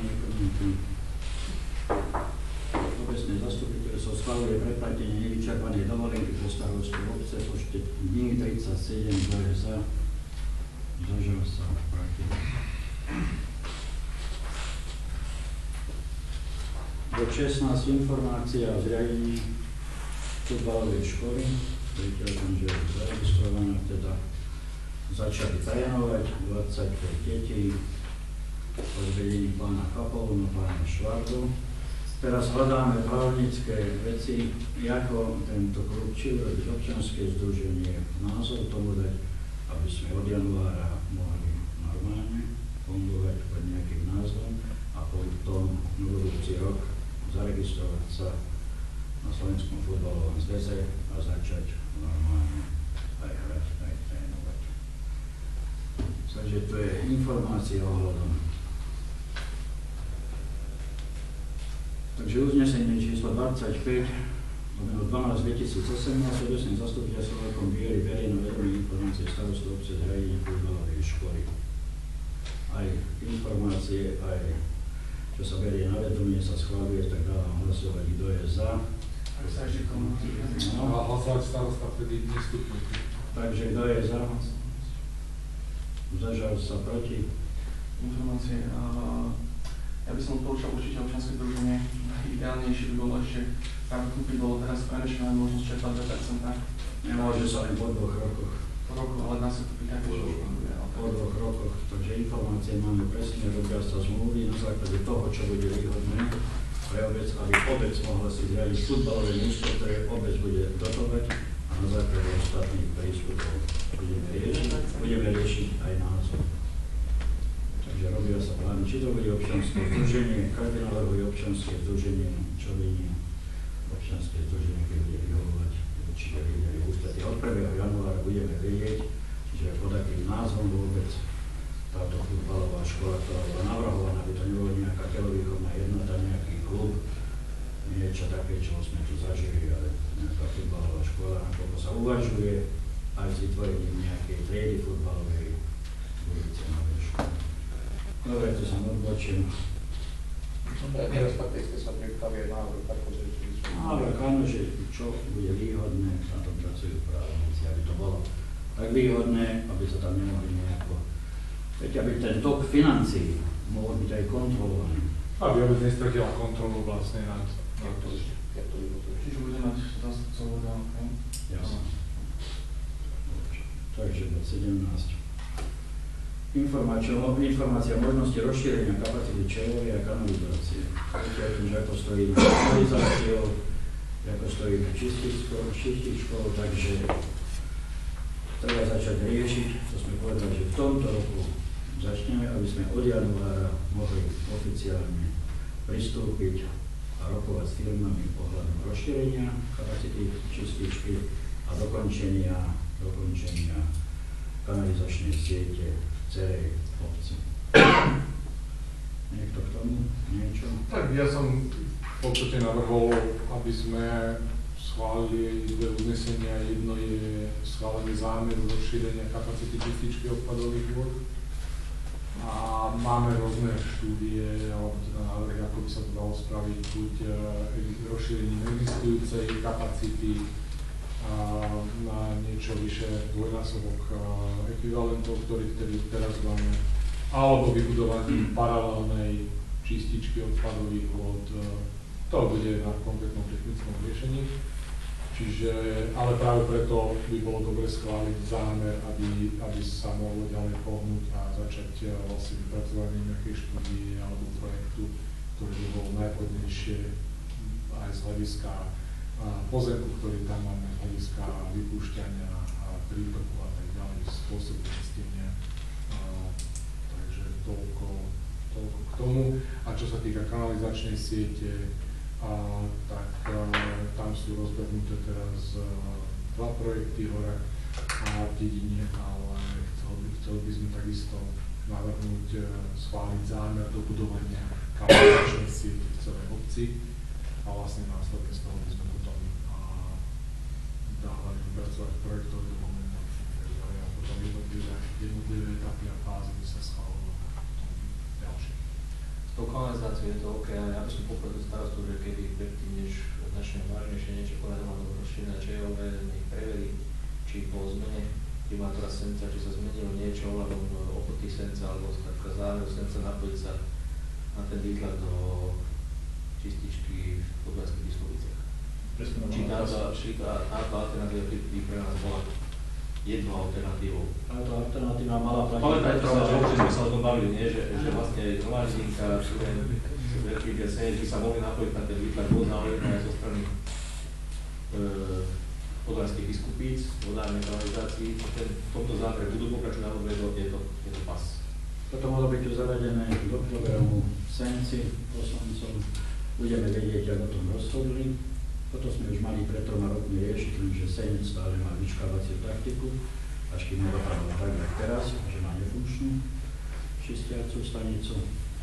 Obecné zastupiteľstvo schvaľuje preplatenie nevyčerpanej dovolenky pre starostov obce počte dní tridsaťsedem, kto je za, zdržal sa, proti. Bod šestnásť, informácia o zriadení futbalovej školy. Viete o tom, že je zaregistrovaná, teda začali trénovať dvadsaťpäť detí pod vedením pána Kapolu a pána Švardu. Teraz hľadáme právnické veci, ako tento klub, či urobiť občianske združenie, názov tomu dať, aby sme od januára mohli normálne fungovať pod nejakým názvom a potom budúci rok zaregistrovať sa na Slovenskom futbalovom zväze a začať normálne aj hrať, aj trénovať. Takže to je informácia ohľadom. Takže uznesenie číslo dvadsaťpäť, dvanásť dvetisícosemnásť, obecné zastupiteľstvo Veľkom Bieli berie na vedomie informácie starostov obce zriadenie futbalovej školy. Aj informácie, aj čo sa berie na vedomie, sa schváľuje, tak dávam hlasovať, kto je za. Ak sa ešte komu No a hlasovať starosta vtedy nestupujte. Takže kto je za? Zdržal sa proti? informácie. A ja by som odporúčal určite občianske združenie. Ideálnejšie by bolo ešte práve kúpiť, bolo teraz prenešená možnosť čerpať dve percentá. Nemôže sa len po dvoch rokoch. Po roku, ale dá sa kúpiť také, čo už funguje. Po dvoch rokoch, takže informácie máme presne, robia sa zmluvy na základe toho, čo bude výhodné pre obec, aby obec mohla si zriadiť futbalové mužstvo, ktoré obec bude dotovať a na základe ostatných prístupov budeme riešiť, budeme riešiť aj názov. Takže robia sa plány, či to bude občianske združenie, každý navrhuje občianske združenie, čo by nie. Občianske združenie, keď bude vyhovovať, určite vyjde ústretí. Od prvého januára budeme vedieť, čiže pod akým názvom vôbec táto futbalová škola, ktorá bola navrhovaná, aby to nebolo nejaká telovýchovná jednota, nejaký klub, niečo také, čo sme tu zažili, ale nejaká futbalová škola, nakoľko sa uvažuje aj s vytvorením nejakej triedy futbalovej budúcej novej školy. Dobre, to som odbočil. Nerespektive sa pripravuje návrh, takže Ale áno, že čo bude výhodné, na tom pracujú právnici, aby to bolo tak výhodné, aby sa tam nemohli nejako, veď aby ten tok financií mohol byť aj kontrolovaný. Aby obec nestratila kontrolu vlastne nad, nad to. Čiže bude mať zástupcov orgánov, hej? Jasne. Takže bod sedemnásť. Informácia, informácia o možnosti rozšírenia kapacity čelovej a kanalizácie. Viete o tom, že ako stojí kanalizáciou, ako stojí čističkou, takže treba začať riešiť, to sme povedali, že v tomto roku začneme, aby sme od januára mohli oficiálne pristúpiť a rokovať s firmami ohľadom rozšírenia kapacity čističky a dokončenia, dokončenia kanalizačnej siete celej obci. Niekto k tomu niečo? Tak ja som v podstate navrhol, aby sme schválili dve uznesenia. Jedno je schválenie zámeru rozšírenia kapacity čističky odpadových vôd a máme rôzne štúdie, alebo teda návrhy, ako by sa to dalo spraviť, buď rozšírením existujúcej kapacity na niečo vyše dvojnásobok ekvivalentov, ktorých teraz máme, alebo vybudovaním paralelnej čističky odpadových vôd. To bude na konkrétnom technickom riešení. Čiže, ale práve preto by bolo dobre schváliť zámer, aby, aby sa mohlo ďalej pohnúť a začať vlastne vypracovanie nejakej štúdie alebo projektu, ktorý by bol najvhodnejšie aj z hľadiska pozemku, ktorý tam máme, z hľadiska vypúšťania a prítoku a tak ďalej, spôsob čistenia. Takže toľko, toľko k tomu. A čo sa týka kanalizačnej siete, a, tak a, tam sú rozbehnuté teraz a, dva projekty hore a v dedine, ale chcel by, chcel by sme takisto navrhnúť a, schváliť zámer do budovania kanalizačnej siete v celej obci a vlastne následne z toho by sme potom a, dávali vypracovať projektovú dokumentáciu a potom jednotlivé, jednotlivé etapy a fázy by sa schválovalo ďalšie. S tou kanalizáciou je to OK, ale ja by som poprosil starostu, že keby predtým, než začneme vážnejšie niečo povedať o rozšírené ČOV, nech preverí, či po zmene primátora Senca, či sa zmenilo niečo ohľadom ochoty Senca, alebo skrátka zámeru Senca napojiť sa na ten výtlak do čističky v Podvarských Biskoviciach. Či táto alternatíva by pre nás bola jednou alternatívou. Táto alternatíva mala platiť. Pamätajte sa, že občas sme sa o tom bavili, nie? Že, že vlastne Zhromaždinka, Vertík a Senec by sa mohli napojiť na ten výtlak vodného aj zo strany e, Podvarských Biskupíc, vodárnej kanalizácii. V tomto zámere budú pokračovať alebo je to, je to pas. Toto malo byť zavedené do programu Senci poslancov. Budeme vedieť, ako o tom rozhodli. Toto sme už mali pred troma rokmi riešiť, že Senec stále má vyčkávaciu taktiku, až kým nedopadlo tak, jak teraz, že má nefunkčnú čistiacu stanicu.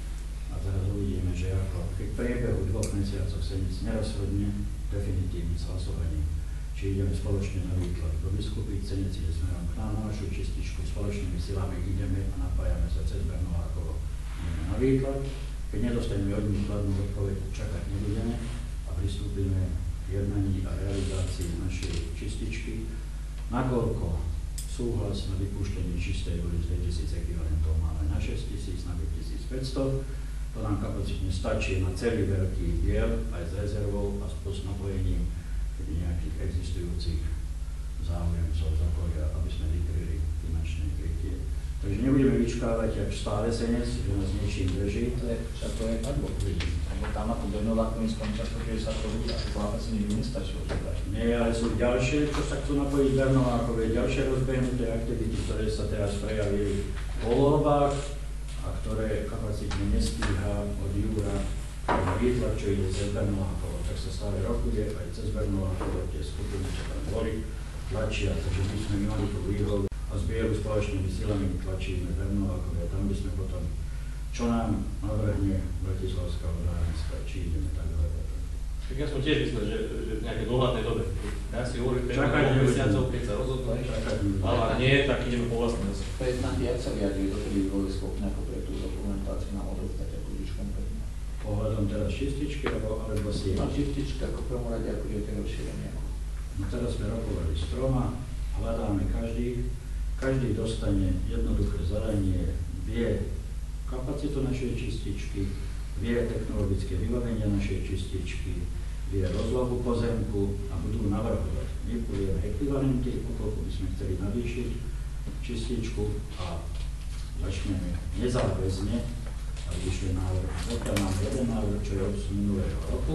A teraz uvidíme, že ako keď v priebehu dvoch mesiacov Senec nerozhodne definitívne s hlasovaním, či ideme spoločne na výtlak do Biskupíc, Senec ide smerom k nám na našu čističku, spoločnými silami ideme a napájame sa cez Bernolákovo, ideme na výtlak. Keď nedostaneme od nich kladnú odpoveď, čakať nebudeme a pristúpime k jednaní a realizácii našej čističky. Nakoľko súhlas na vypúštenie čistej vody z dvetisíc ekvivalentov máme na šesťtisíc, na päťtisícpäťsto, to nám kapacitne stačí na celý veľký diel aj s rezervou a s napojením nejakých existujúcich záujemcov zapoja, aby sme vykryli finančné krytie. Takže nebudeme vyčkávať, jak stále Senec, že nás niečím drží. Však to je tak, bo lebo tam ako Bernolákovi skončia sto päťdesiat ľudí a to asi nikdy nestačilo. Nie, ale sú ďalšie, čo sa chcú napojiť Bernolákové, ďalšie rozbehnuté aktivity, ktoré sa teraz prejavili po voľbách a ktoré kapacitne nestíha od júra na výtlak, čo ide cez Bernolákovo. Tak sa stále rokuje aj cez Bernolákovo, tie skupiny, čo tam boli, tlačia, takže my sme mali tú výhodu a zbieru spoločnými silami tlačíme Bernolákové a tam by sme potom, čo nám navrhne Bratislavská vodárenská, či ideme tak ďalej. Tak ja som tiež myslel, že, že v nejakej dohľadnej dobe. Ja si hovorím, že čakať dvoch mesiacov, keď sa rozhodnú, ale ak nie, tak ideme po vlastnej osi. Prezident, jak sa vyjadrili, do kedy boli schopní ako pre tú dokumentáciu nám odovzdať ako nič konkrétne? Pohľadom teraz čističky alebo, alebo sieť? No čistička ako prvom rade, ako je tie rozšírenie. No teraz sme rokovali s troma, hľadáme každý, každý dostane jednoduché zadanie, vie kapacitu našej čističky, vie technologické vybavenie našej čističky, vie rozlohu pozemku a budú navrhovať. My povieme ekvivalenty, okoľko by sme chceli navýšiť čističku a začneme nezáväzne, ale vyšli návrh. Zatiaľ mám jeden návrh, čo je od minulého roku,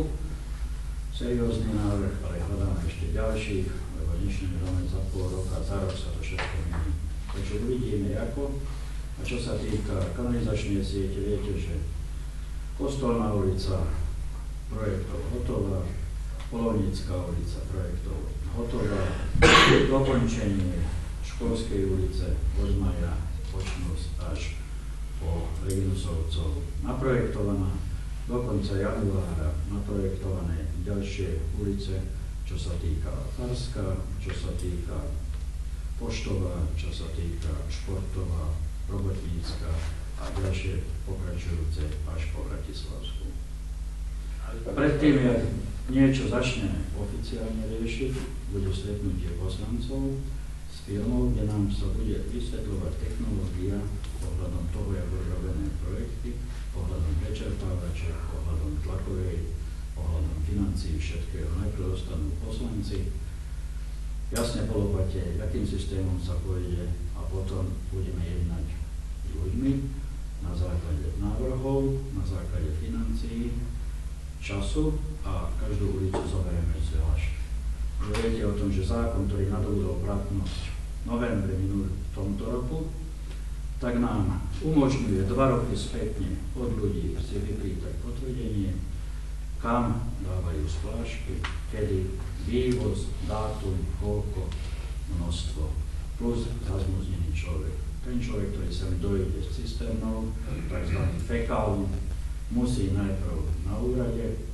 seriózny návrh, ale hľadáme ešte ďalších, lebo dnešný rámec za pol roka, za rok sa to všetko mení. Takže uvidíme ako. A čo sa týka kanalizačnej siete, viete, že Kostolná ulica projektov hotová, Polovnícka ulica projektov hotová, dokončenie Školskej ulice od maja počnúť až po Reginusovcov naprojektovaná, do konca januára naprojektované ďalšie ulice, čo sa týka Farská, čo sa týka Poštová, čo sa týka Športová, Robotnícka a ďalšie pokračujúce až po Bratislavsku. Predtým, jak niečo začneme oficiálne riešiť, bude stretnutie poslancov s firmou, kde nám sa bude vysvetľovať technológia ohľadom toho, jak boli robené projekty, ohľadom prečerpávača, ohľadom tlakovej, ohľadom financií, všetkého. Najprv dostanú poslanci, jasne po lopate, akým systémom sa pôjde a potom budeme jednať s ľuďmi na základe návrhov, na základe financií, času a každú ulicu zoberieme zvlášť. Že viete o tom, že zákon, ktorý nadobudol platnosť v novembri minulý v tomto roku, tak nám umožňuje dva roky spätne od ľudí si vypýtať potvrdenie, kam dávajú splášky, kedy, vývoz, dátum, koľko, množstvo, plus zazmuznený človek. Ten človek, ktorý sa mi dojde s cisternou, takzvaný fekálom, musí najprv na úrade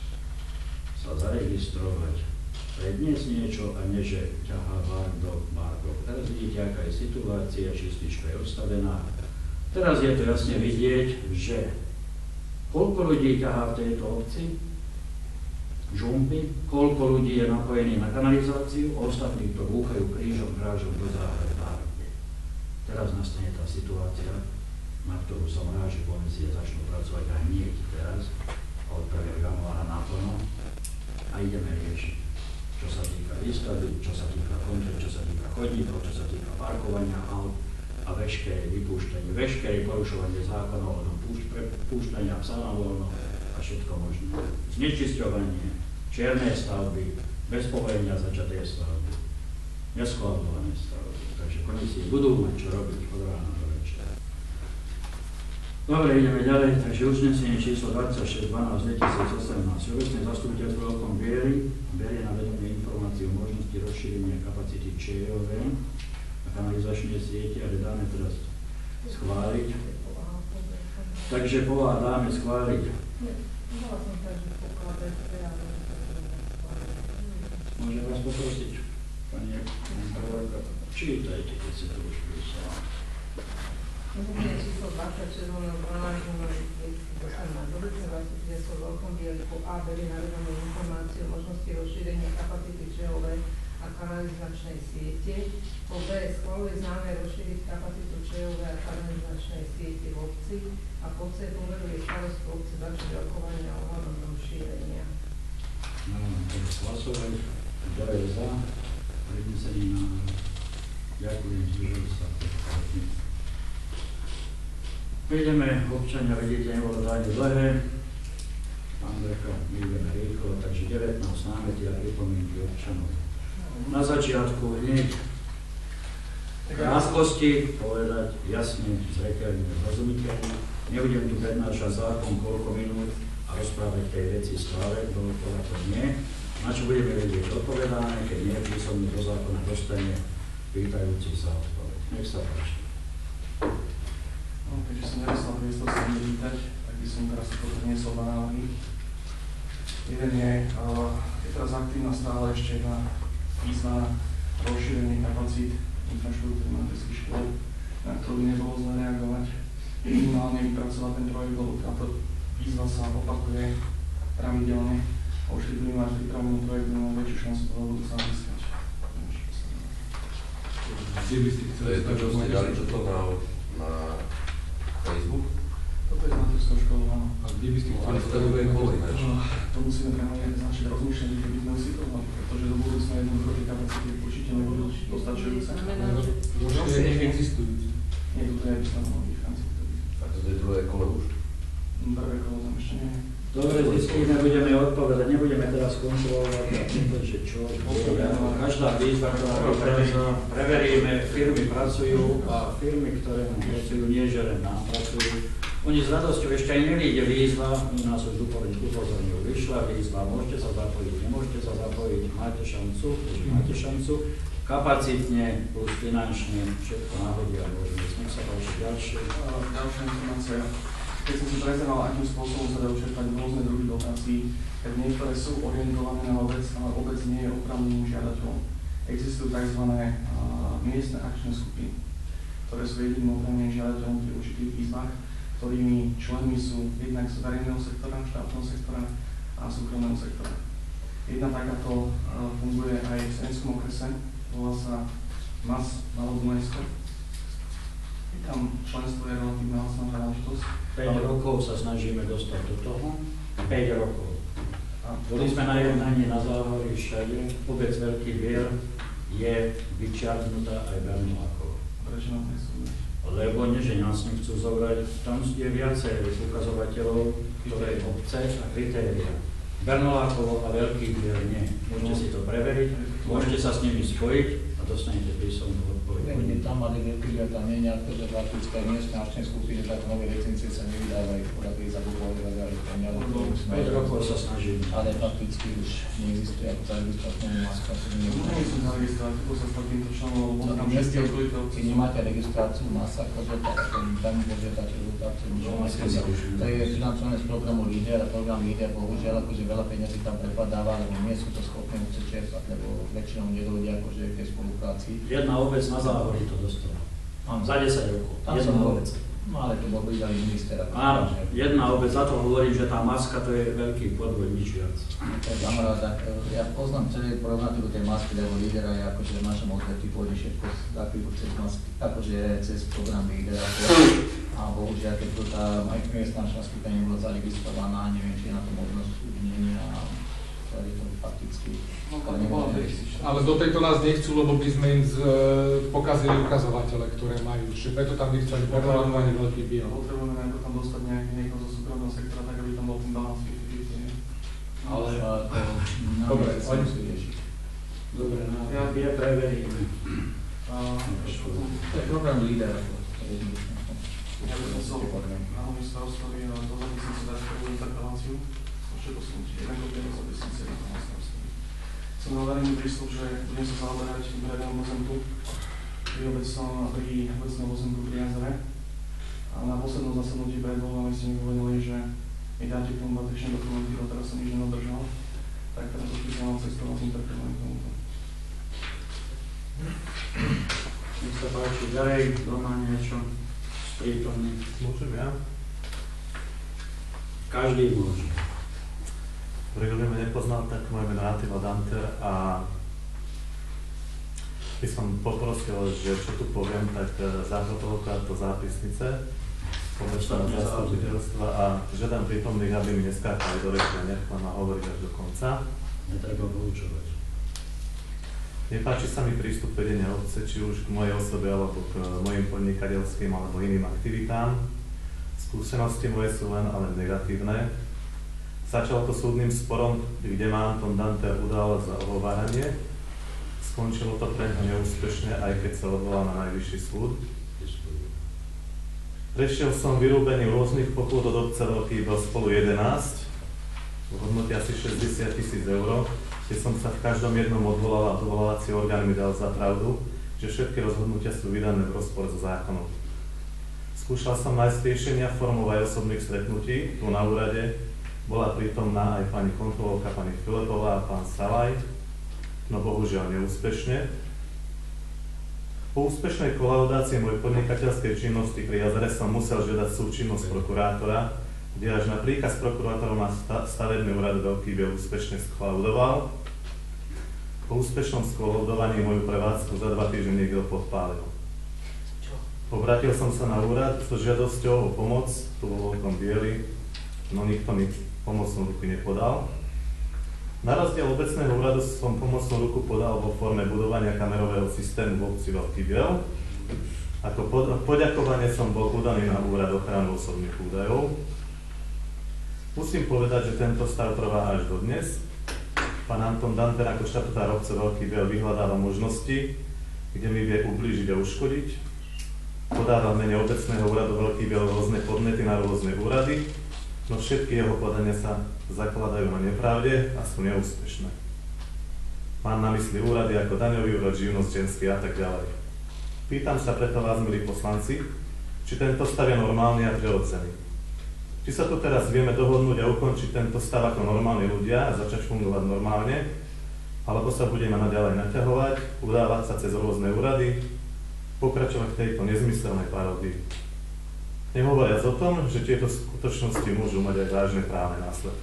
sa zaregistrovať, predniesť niečo a nie, že ťahá vár do bárkov. Teraz vidíte, aká je situácia, čistička je odstavená. Teraz je to jasne vidieť, že koľko ľudí ťahá v tejto obci, žumpy, koľko ľudí je napojených na kanalizáciu, ostatní to búchajú krížom, krážom do záhrady. Teraz nastane tá situácia, na ktorú som rád, že komisie začnú pracovať aj hneď teraz, od prvého januára naplno a ideme riešiť, čo sa týka výstavby, čo sa týka kontroly, čo sa týka chodníkov, čo sa týka parkovania aut a veškeré vypúštanie, veškeré porušovanie zákonov o púšťania psa na voľno a všetko možné. Znečisťovanie, čierne stavby, bez povolenia začaté stavby, neskladované stavby. Takže komisie budú mať čo robiť od rána do večera. Dobre, ideme ďalej. Takže uznesenie číslo dvadsaťšesť dvanásť dvetisícosemnásť. Obecné zastupiteľstvo Veľkom Bieli berie na vedomie informáciu o možnosti rozšírenia kapacity ČOV a kanalizačnej siete, ale dáme teraz schváliť. Takže pová dáme schváliť. Môžem vás poprosiť, pani Provorka, čítajte, keď si to už písala. Uznesenie číslo dvadsaťšesť dvanásť dvetisícosemnásť. Obecné zastupiteľstvo v Veľkom Bieliku A berie na vedomie informáciu o možnosti rozšírenia kapacity ČOV a kanalizačnej siete. Po B schvaľuje zámer rozšíriť kapacitu ČOV a kanalizačnej siete v obci a po C poveruje starostku obce začať rokovania ohľadom rozšírenia. No, teraz hlasovať. Kto je za? Prednesený návrh. Ďakujem, zdržali sa. Ideme, občania, vidíte, nebolo to ani dlhé. Pán Breka, my ideme rýchlo, takže devätnásť námetí a pripomienky občanov. Na začiatku hneď krátkosti povedať jasne, zreteľne, rozumiteľne. Nebudem tu prednášať zákon koľko minút a rozprávať tej veci stále, do to nie. Na čo budeme vedieť odpovedané, keď nie písomne do zákona dostane pýtajúci sa odpoveď. Nech sa páči. No, keďže som nedostal priestor sa nevítať, tak by som teraz priniesol dva návrhy. Jeden je, uh, je teraz aktívna stále ešte jedna výzva na rozšírenie kapacít infraštruktúry materských škôl, na ktorú by nebolo zle reagovať. Minimálne vypracovať ten projekt, lebo táto výzva sa opakuje pravidelne a už keď budeme mať pripravený projekt, budeme mať väčšiu šancu toho budú sa získať. To je to, čo ste dali toto na, na Facebook? Toto je z materskou školou, áno. A kde by ste chceli stavové kolo ináč? To musíme premať začať rozmýšľať, keby sme si to mali, pretože do budúcna jednoducho tie kapacity určite nebudú dostačujúce. Rozšírenie existujúce. Nie, toto je vystavené Francii. A to je druhé kolo už? Prvé kolo tam ešte nie. Dobre, vždy nebudeme odpovedať, nebudeme teraz kontrolovať a povedať, že čo, každá výzva, ktorá preveríme, firmy pracujú a firmy, ktoré nám pracujú, nie že len nám pracujú. Oni s radosťou ešte aj nevíde výzva, u nás už upozorňujú, vyšla výzva, môžete sa zapojiť, nemôžete sa zapojiť, máte šancu, máte šancu, kapacitne plus finančne, všetko nahodia, môžeme, sme sa páči ďalšie. Ďalšia informácia. Keď som si prezeral, akým spôsobom sa dajú čerpať rôzne druhy dotácií, tak niektoré sú orientované na obec, ale obec nie je oprávneným žiadateľom. Existujú tzv. Uh, miestne akčné skupiny. ktoré sú jediným oprávneným žiadateľom pri určitých výzvach, ktorými členmi sú jednak z verejného sektora, štátneho sektora a súkromného sektora. Jedna takáto funguje aj v Seneckom okrese, volá sa em á es Malo-Dunajsko. Tam členstvo je relatívne vlastná záležitosť. päť rokov sa snažíme dostať do toho. päť rokov. Boli sme na jednaní na Záhorí všade. Obec Veľký Biel je vyčiarknutá aj Bernolákov. Prečo nám nechcú dať? Lebo nie, že nás nechcú zobrať. Tam je viacej ukazovateľov, ktoré obce a kritéria. Bernolákovo a Veľký Biel nie. Môžete si to preveriť, môžete sa s nimi spojiť a dostanete písomnú odpoveď. Tam mali Veľký Biel, tam nie nejaké praktické miestne akčné skupiny, tak nové licencie sa nevydávajú, podľa tých zabudovali a ďalej. päť rokov sa snažíme. Ale fakticky už neexistuje ako zaregistrovaná maska. Nemyslím na registráciu, sa stať týmto členom, lebo tam všetky okolité obce. Keď nemáte registráciu masa, akože tak, tam môže dať rezultáciu. To je financované z programu LEADER a program LEADER, bohužiaľ, akože veľa peniazí tam prepadáva, lebo nie sú to schopné úce čerpať, lebo väčšinou nedojde akože k tej spolupráci. Jedna obec na Záhorí to dostala. Za desať rokov. Tam Jedna som obec. No ale to bol bývalý minister. Áno, jedna obec, za to hovorím, že tá maska to je veľký podvod, nič viac. Kamaráda, ja poznám celý problematiku tej masky, lebo lídera je akože v našom odvetví pôjde všetko cez masky, akože cez program lídera. A bohužiaľ, keď to tá aj miestna skupina nebola zaregistrovaná, neviem, či je na to možnosť uvinenia a celý to fakticky. Ale do tejto nás nechcú, lebo by sme im z, pokazili ukazovatele, ktoré majú. Čiže preto tam by chceli Bernolákovanie Veľký Biel. Potrebujeme najprv tam dostať nejaký niekoho zo súkromného sektora, tak aby tam bol ten balans päťdesiat. Ale dobre, oni musí riešiť. Dobre, no, ja je preveríme. To je program líder. Ja by som chcel na hlavne starostovi a dozadu som si dať prvú interpeláciu. Ešte posunúť jeden kopien za desíce na hlavne starostovi. Som na verejný prístup, že budem sa zaoberať verejného pozemku pri obecnom pozemku pri jazere. A na poslednom zasadnutí pred voľbami ste mi povedali, že mi dáte k tomu patričné dokumenty, ale teraz som nič nedodržal. Tak teraz už by som vám cestou vás interpelujem k tomuto. Nech sa páči, ďalej, kto má niečo prítomný. Môžem ja? Každý môže. Ktorý kto ma nepoznal, tak moje meno je Attila Danter a by som poprosil, že čo tu poviem, tak zaprotokolovať do zápisnice obecného zastupiteľstva a žiadam prítomných, aby mi neskákali do reči a nechám ma hovoriť až do konca. Netreba poučovať. Nepáči sa mi prístup vedenia obce, či už k mojej osobe, alebo k mojim podnikateľským, alebo iným aktivitám. Skúsenosti moje sú len ale negatívne. Začalo to súdnym sporom, kde ma Anton Danter udal za ohováranie. Skončilo to pre ňa neúspešne, aj keď sa odvolal na najvyšší súd. Prešiel som vyrúbením rôznych pokút od obce Veľký Biel spolu jedenásť, v hodnote asi šesťdesiat tisíc eur, kde som sa v každom jednom odvolal a odvolávací orgán mi dal za pravdu, že všetky rozhodnutia sú vydané v rozpore so zákonom. Skúšal som nájsť riešenia formou aj osobných stretnutí tu na úrade. Bola prítomná aj pani kontrolórka, pani Filipová a pán Salaj, no bohužiaľ neúspešne. Po úspešnej kolaudácii mojej podnikateľskej činnosti pri jazere som musel žiadať súčinnosť prokurátora, kde až na príkaz prokurátora ma stavebný úrad Veľký Biel úspešne skolaudoval. Po úspešnom skolaudovaní moju prevádzku za dva týždne niekto podpálil. Obrátil som sa na úrad so žiadosťou o pomoc, tu vo Veľkom Bieli, no nikto mi pomocnú ruku nepodal. Na rozdiel obecného úradu som pomocnú ruku podal vo forme budovania kamerového systému v obci Veľký Biel. Ako poďakovanie som bol udaný na úrad ochranu osobných údajov. Musím povedať, že tento stav trvá až dodnes. Pán Anton Danter ako štatutár obce Veľký Biel vyhľadáva možnosti, kde mi vie ublížiť a uškodiť. Podáva v mene obecného úradu Veľký Biel rôzne podnety na rôzne úrady, no všetky jeho podania sa zakladajú na nepravde a sú neúspešné. Mám na mysli úrady ako daňový úrad, živnostenský a tak ďalej. Pýtam sa preto vás, milí poslanci, či tento stav je normálny a prirodzený. Či sa tu teraz vieme dohodnúť a ukončiť tento stav ako normálni ľudia a začať fungovať normálne, alebo sa budeme naďalej naťahovať, udávať sa cez rôzne úrady pokračovať v tejto nezmyselnej paródii. Nehovoriac o tom, že tieto skutočnosti môžu mať aj vážne právne následky.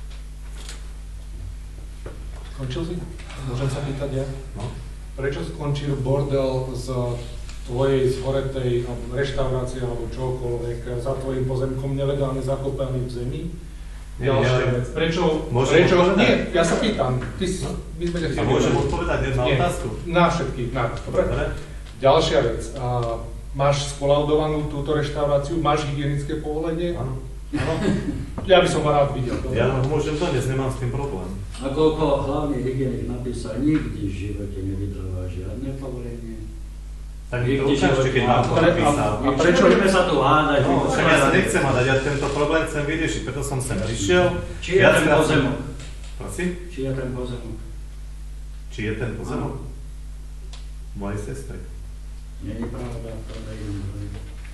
Skončil si? Môžem sa pýtať ja? No. Prečo skončil bordel z tvojej zhoretej reštaurácie alebo čokoľvek za tvojim pozemkom nelegálne zakopaný v zemi? Ďalšia vec. Prečo? Môžem prečo? odpovedať? Nie, ja sa pýtam. Ty si, my sme A môžem odpovedať jedna Nie. otázku? Na všetkých, na. Dobre. Dobre. Ďalšia vec. A máš skolaudovanú túto reštauráciu? Máš hygienické povolenie? Áno. Áno. Ja by som ho rád videl. Dobre? Ja ho môžem doniesť, nemám s tým problém. A koľko hlavný hygienik napísal, nikdy v živote nevydáva žiadne povolenie. Tak mi to ukážte, keď vám to A- napísal. A prečo budeme sa tu hádať? No, však ja sa nechcem hádať, ja tento problém chcem vyriešiť, preto som sem prišiel. Či je ten Viackrát- pozemok? Prosím? Či je ten pozemok? Či je ten pozemok? Mojej sestry. Nie je pravda, to neviem.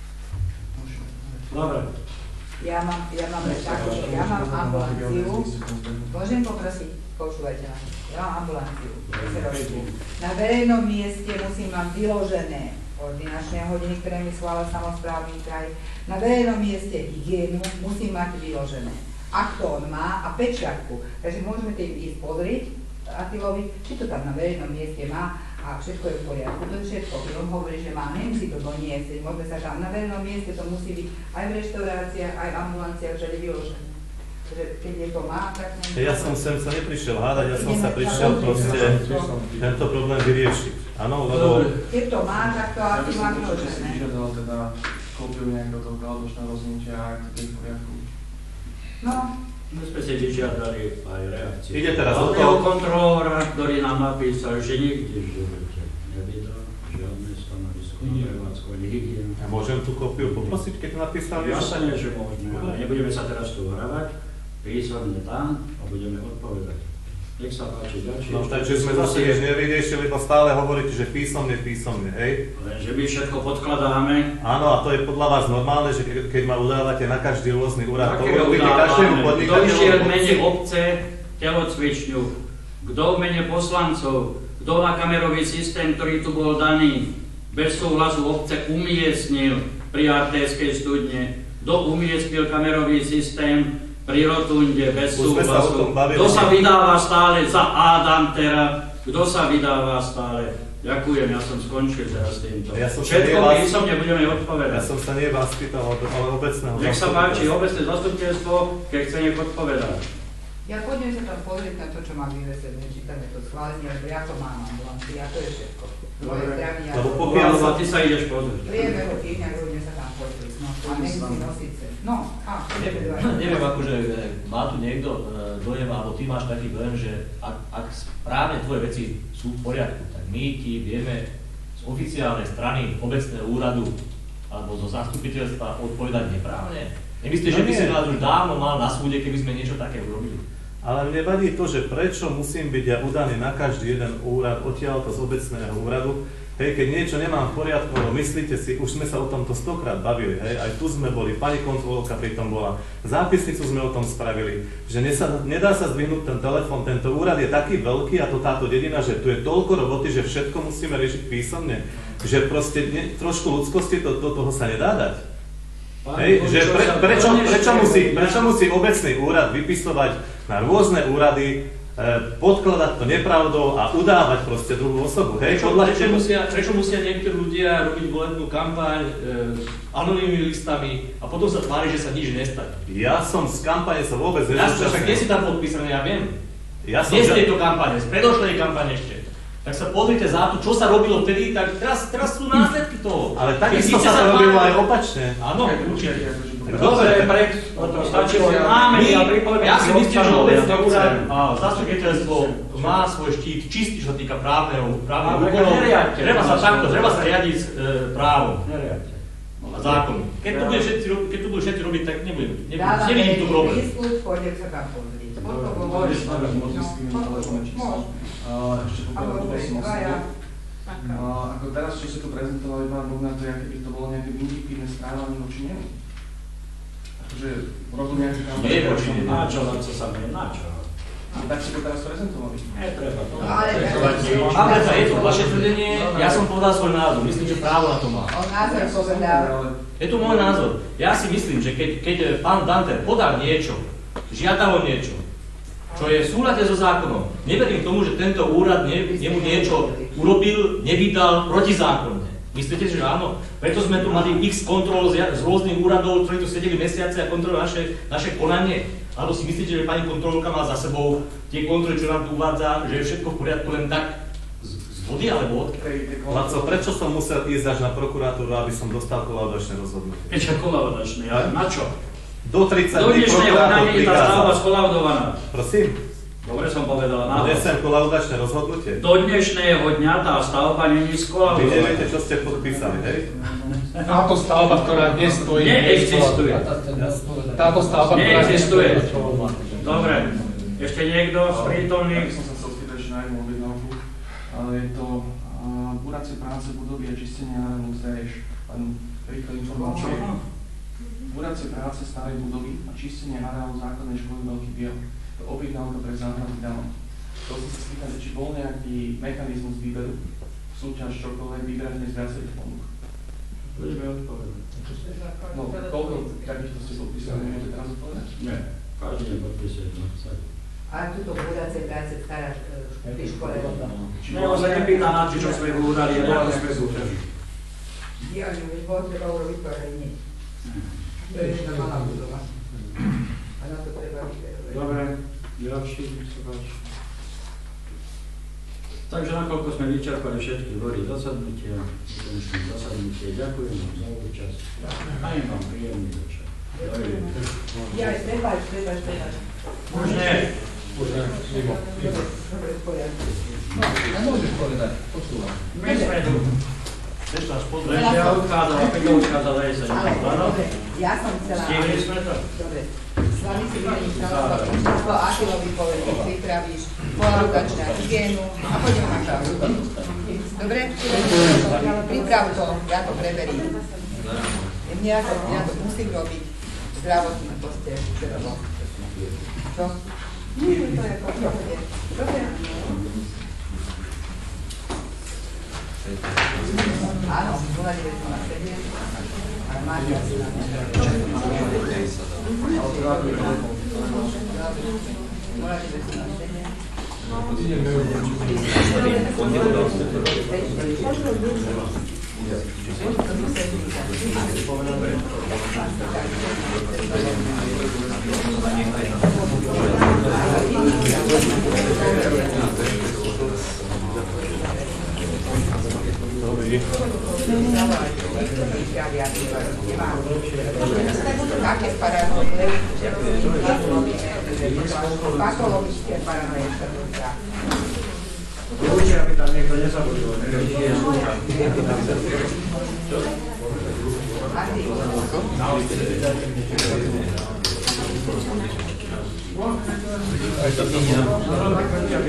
Dobre. Ja mám, ja mám takú, ja mám ambulanciu, môžem poprosiť, počúvajte ma, ja mám ambulanciu, na verejnom mieste musím mať vyložené ordinačné hodiny, ktoré mi schvála samosprávny kraj, na verejnom mieste hygienu musím mať vyložené. Ak to on má a pečiatku, takže môžeme tým ísť pozrieť Atilovi, či to tam na verejnom mieste má a všetko je v poriadku, to je všetko. Keď on hovorí, že má, nemusí to doniesť, môžeme sa tam na verejnom mieste, to musí byť aj v reštauráciách, aj v ambulanciách, všade vyložené. Takže keď je to má, tak... Ja som sem sa neprišiel hádať, ja som sa prišiel proste tento problém vyriešiť. Áno, lebo... Keď to má, tak to asi má vyložené. Vyžiadal teda kópiu nejakého toho kaldočného rozhodnutia, ak to je v poriadku. No, My sme si vyžiadali aj reakciu. Ide teraz o to- Hlavného kontrolóra, ktorý nám napísal, že nikdy v živote nevydal žiadne stanovisko na prevádzkovanie hygieny. Ja môžem tú kópiu poprosiť, keď napísal niečo? Jasne, že môžeme, ale nebudeme sa teraz tu hravať, písomne tam a budeme odpovedať. Nech sa páči ďalšie. No takže sme zase nič nevyriešili, lebo stále hovoríte, že písomne, písomne, hej? Lenže my všetko podkladáme. Áno, a to je podľa vás normálne, že ke- keď ma udávate na každý rôzny úrad, to Také robíte udávame. každému Kto išiel v podnikateľu. mene obce telocvičňu, kto v mene poslancov, kto na kamerový systém, ktorý tu bol daný, bez súhlasu obce umiestnil pri Artéskej studne, kto umiestnil kamerový systém pri rotunde bez Už sme sa o súhlasu, tom bavili. kto sa vydáva stále za Adantera, kto sa vydáva stále. Ďakujem, ja som skončil teraz týmto. Ja som sa Všetko nie vás- písomne budeme Ja odpovedať. som sa nie vás pýtal, ale ale obecného. Nech sa páči, obecné zastupiteľstvo, keď chce nech odpovedať. ja pôjdem sa tam pozrieť na to, čo mám vyvesené, či tam je to schválenie, lebo ja to mám ambulancii, a to je všetko. Moje zdravie, ja Lebo to- pokiaľ sa... Ty sa ideš pozrieť. priebehu týždňa ľudia sa tam pozrieť, no, a nemusí nosiť sem. No, a, Neviem, neviem akože e, má tu niekto e, dojem, alebo ty máš taký dojem, že ak, ak správne tvoje veci sú v poriadku, tak my ti vieme z oficiálnej strany obecného úradu alebo zo zastupiteľstva odpovedať neprávne. Nemyslíte, že by si nás už dávno mal na súde, keby sme niečo také urobili? Ale mne vadí to, že prečo musím byť ja udaný na každý jeden úrad, odtiaľto z obecného úradu. Hej, keď niečo nemám v poriadku, no myslíte si, už sme sa o tomto stokrát bavili, hej, aj tu sme boli, pani kontrolórka pri tom bola, zápisnicu sme o tom spravili, že nesa, nedá sa zdvihnúť ten telefón, tento úrad je taký veľký a to táto dedina, že tu je toľko roboty, že všetko musíme riešiť písomne, že proste ne, trošku ľudskosti do, do toho sa nedá dať. Hej, že pre, prečo, prečo, musí, prečo musí obecný úrad vypisovať na rôzne úrady, e, podkladať to nepravdou a udávať proste druhú osobu, hej? Prečo, Podľa prečo, čoho- musia, prečo musia niektorí ľudia robiť volebnú kampaň e, anonymnými listami a potom sa tvári, že sa nič nestane? Ja som z kampane sa vôbec Ja som, však kde si nezúčastnil. tam podpísaný, ja viem. Ja som Nie z ža- tejto kampane, z predošlej kampane ešte. Tak sa pozrite za to, čo sa robilo vtedy, tak teraz, teraz sú následky toho. Ale Keď takisto síce sa to robilo tvári- aj opačne. Áno, určite. Dobre, pre, o to stačilo. Máme ja pripomenúť. Ja si myslím, že obecný občanov, úrad ja a zastupiteľstvo má svoj štít čistý, čo sa týka právneho, právneho Ale úkonov. neriadte. Treba sa takto, treba sa riadiť e, právom Neriadte. a zákonom. Keď to bude všetci, rob- keď to budú všetci robiť, tak nebudem, nebudem, dávam nevidím tu problém. výsluh, pôjdem sa tam pozrieť. O to bolo- Môžeš stavať No, možno s tými no, telefónne čísla. môžem. A ešte Alebo pokiaľ to je som dvaja. osobu. A ako teraz, čo ste tu prezentovali, pán Bognár, to je, ako keby to bolo nejaké vindikívne správanie voči nemu. Akože robil nejaké kampane. Nie voči nemu. Načo, co sa mne načo. No, Tak ste to teraz prezentovali. Netreba to. Ale Pán Breza, je to vaše tvrdenie, ja som povedal svoj názor, myslím, že právo na to má. on názor povedal. Je tu môj názor. Ja si myslím, že keď, keď pán Danter podal niečo, žiadalo niečo, čo je v súlade so zákonom, neverím tomu, že tento úrad ne, nemu niečo urobil, nevydal protizákonne. Myslíte, že áno? Preto sme tu mali x kontrol z, z rôznych úradov, ktorí tu sedeli mesiace a kontrolovali naše, naše konanie. Alebo si myslíte, že pani kontrolka má za sebou tie kontroly, čo nám tu uvádza, že je všetko v poriadku len tak z, z vody alebo odkiaľ? Laco, prečo som musel ísť až na prokuratúru, aby som dostal kolaudačné rozhodnutie? Ešte kolaudačné, ale na čo? Do tridsať Do dní dnešného dňa prokurátor nie je tá stavba prikázal. skolaudovaná. Prosím? Dobre som povedal, na Nesem kolaudačné rozhodnutie. Do dnešného dňa tá stavba nie je Vy skolaudovaná. neviete, čo ste podpísali, hej? Táto stavba, ktorá dnes stojí, Neexistuje. Táto stavba, ktorá dnes Neexistuje. stojí. Dobre, ešte niekto z prítomných? Ja som sa chcel spýtať ešte na jednu objednávku, ale je to uh, buracie práce budovy a čistenie národných zdaješ. Len rýchlo informácie. Buracie práce starej budovy a čistenie areálu základnej školy Veľký Biel. To objednávka pre záhrady Dano. To som sa spýtať, či bol nejaký mechanizmus výberu, súťaž, čokoľvek, vybrať z viacerých ponúk. Budeme odpovedať. No, koľko takýchto ste podpísali, môžete teraz odpovedať? Nie, každý nepodpisuje to. Ale túto budacie práce stará v tej škole. Ne, on sa nepýta na čo, čo sme urali, ale ako sme súťaži. Ja neviem, bolo treba urobiť to aj nie. To je jedna malá budova. A na to treba vyberovať. Dobre, ďalší, nech sa páči. Takže nakoľko sme vyčerpali všetky body zasadnutia, dnešné zasadnutie, ďakujem vám za účasť. Aj vám príjemný večer. Ja aj prepáč, prepáč, prepáč. Už nie. Už ne, mimo. Dobre, v poriadku. Nemôžeš povedať, počúvam. My sme tu. Chceš nás Len pozrieť? ja odchádzala, Peťa odchádzala aj sa Ale nekúpla, no? dobre, ja som chcela... Stihli sme to? Dobre. S vami si vymením kráľovstvo, Achilovi povedí, pripravíš kolaudačnú hygienu a pôjdeme na kávu. Dobre? Priprav to, ja to preberím. Mne ako, ja to musím robiť zdravotný proste, všetko. Čo? Nie, to je ako, dobre. Dobre. Áno, bola deväťnásť, ale máte asi na Také paranoje, patologické paranoje sa dozrá. Určite, aby tam niekto nezabudol. Čo?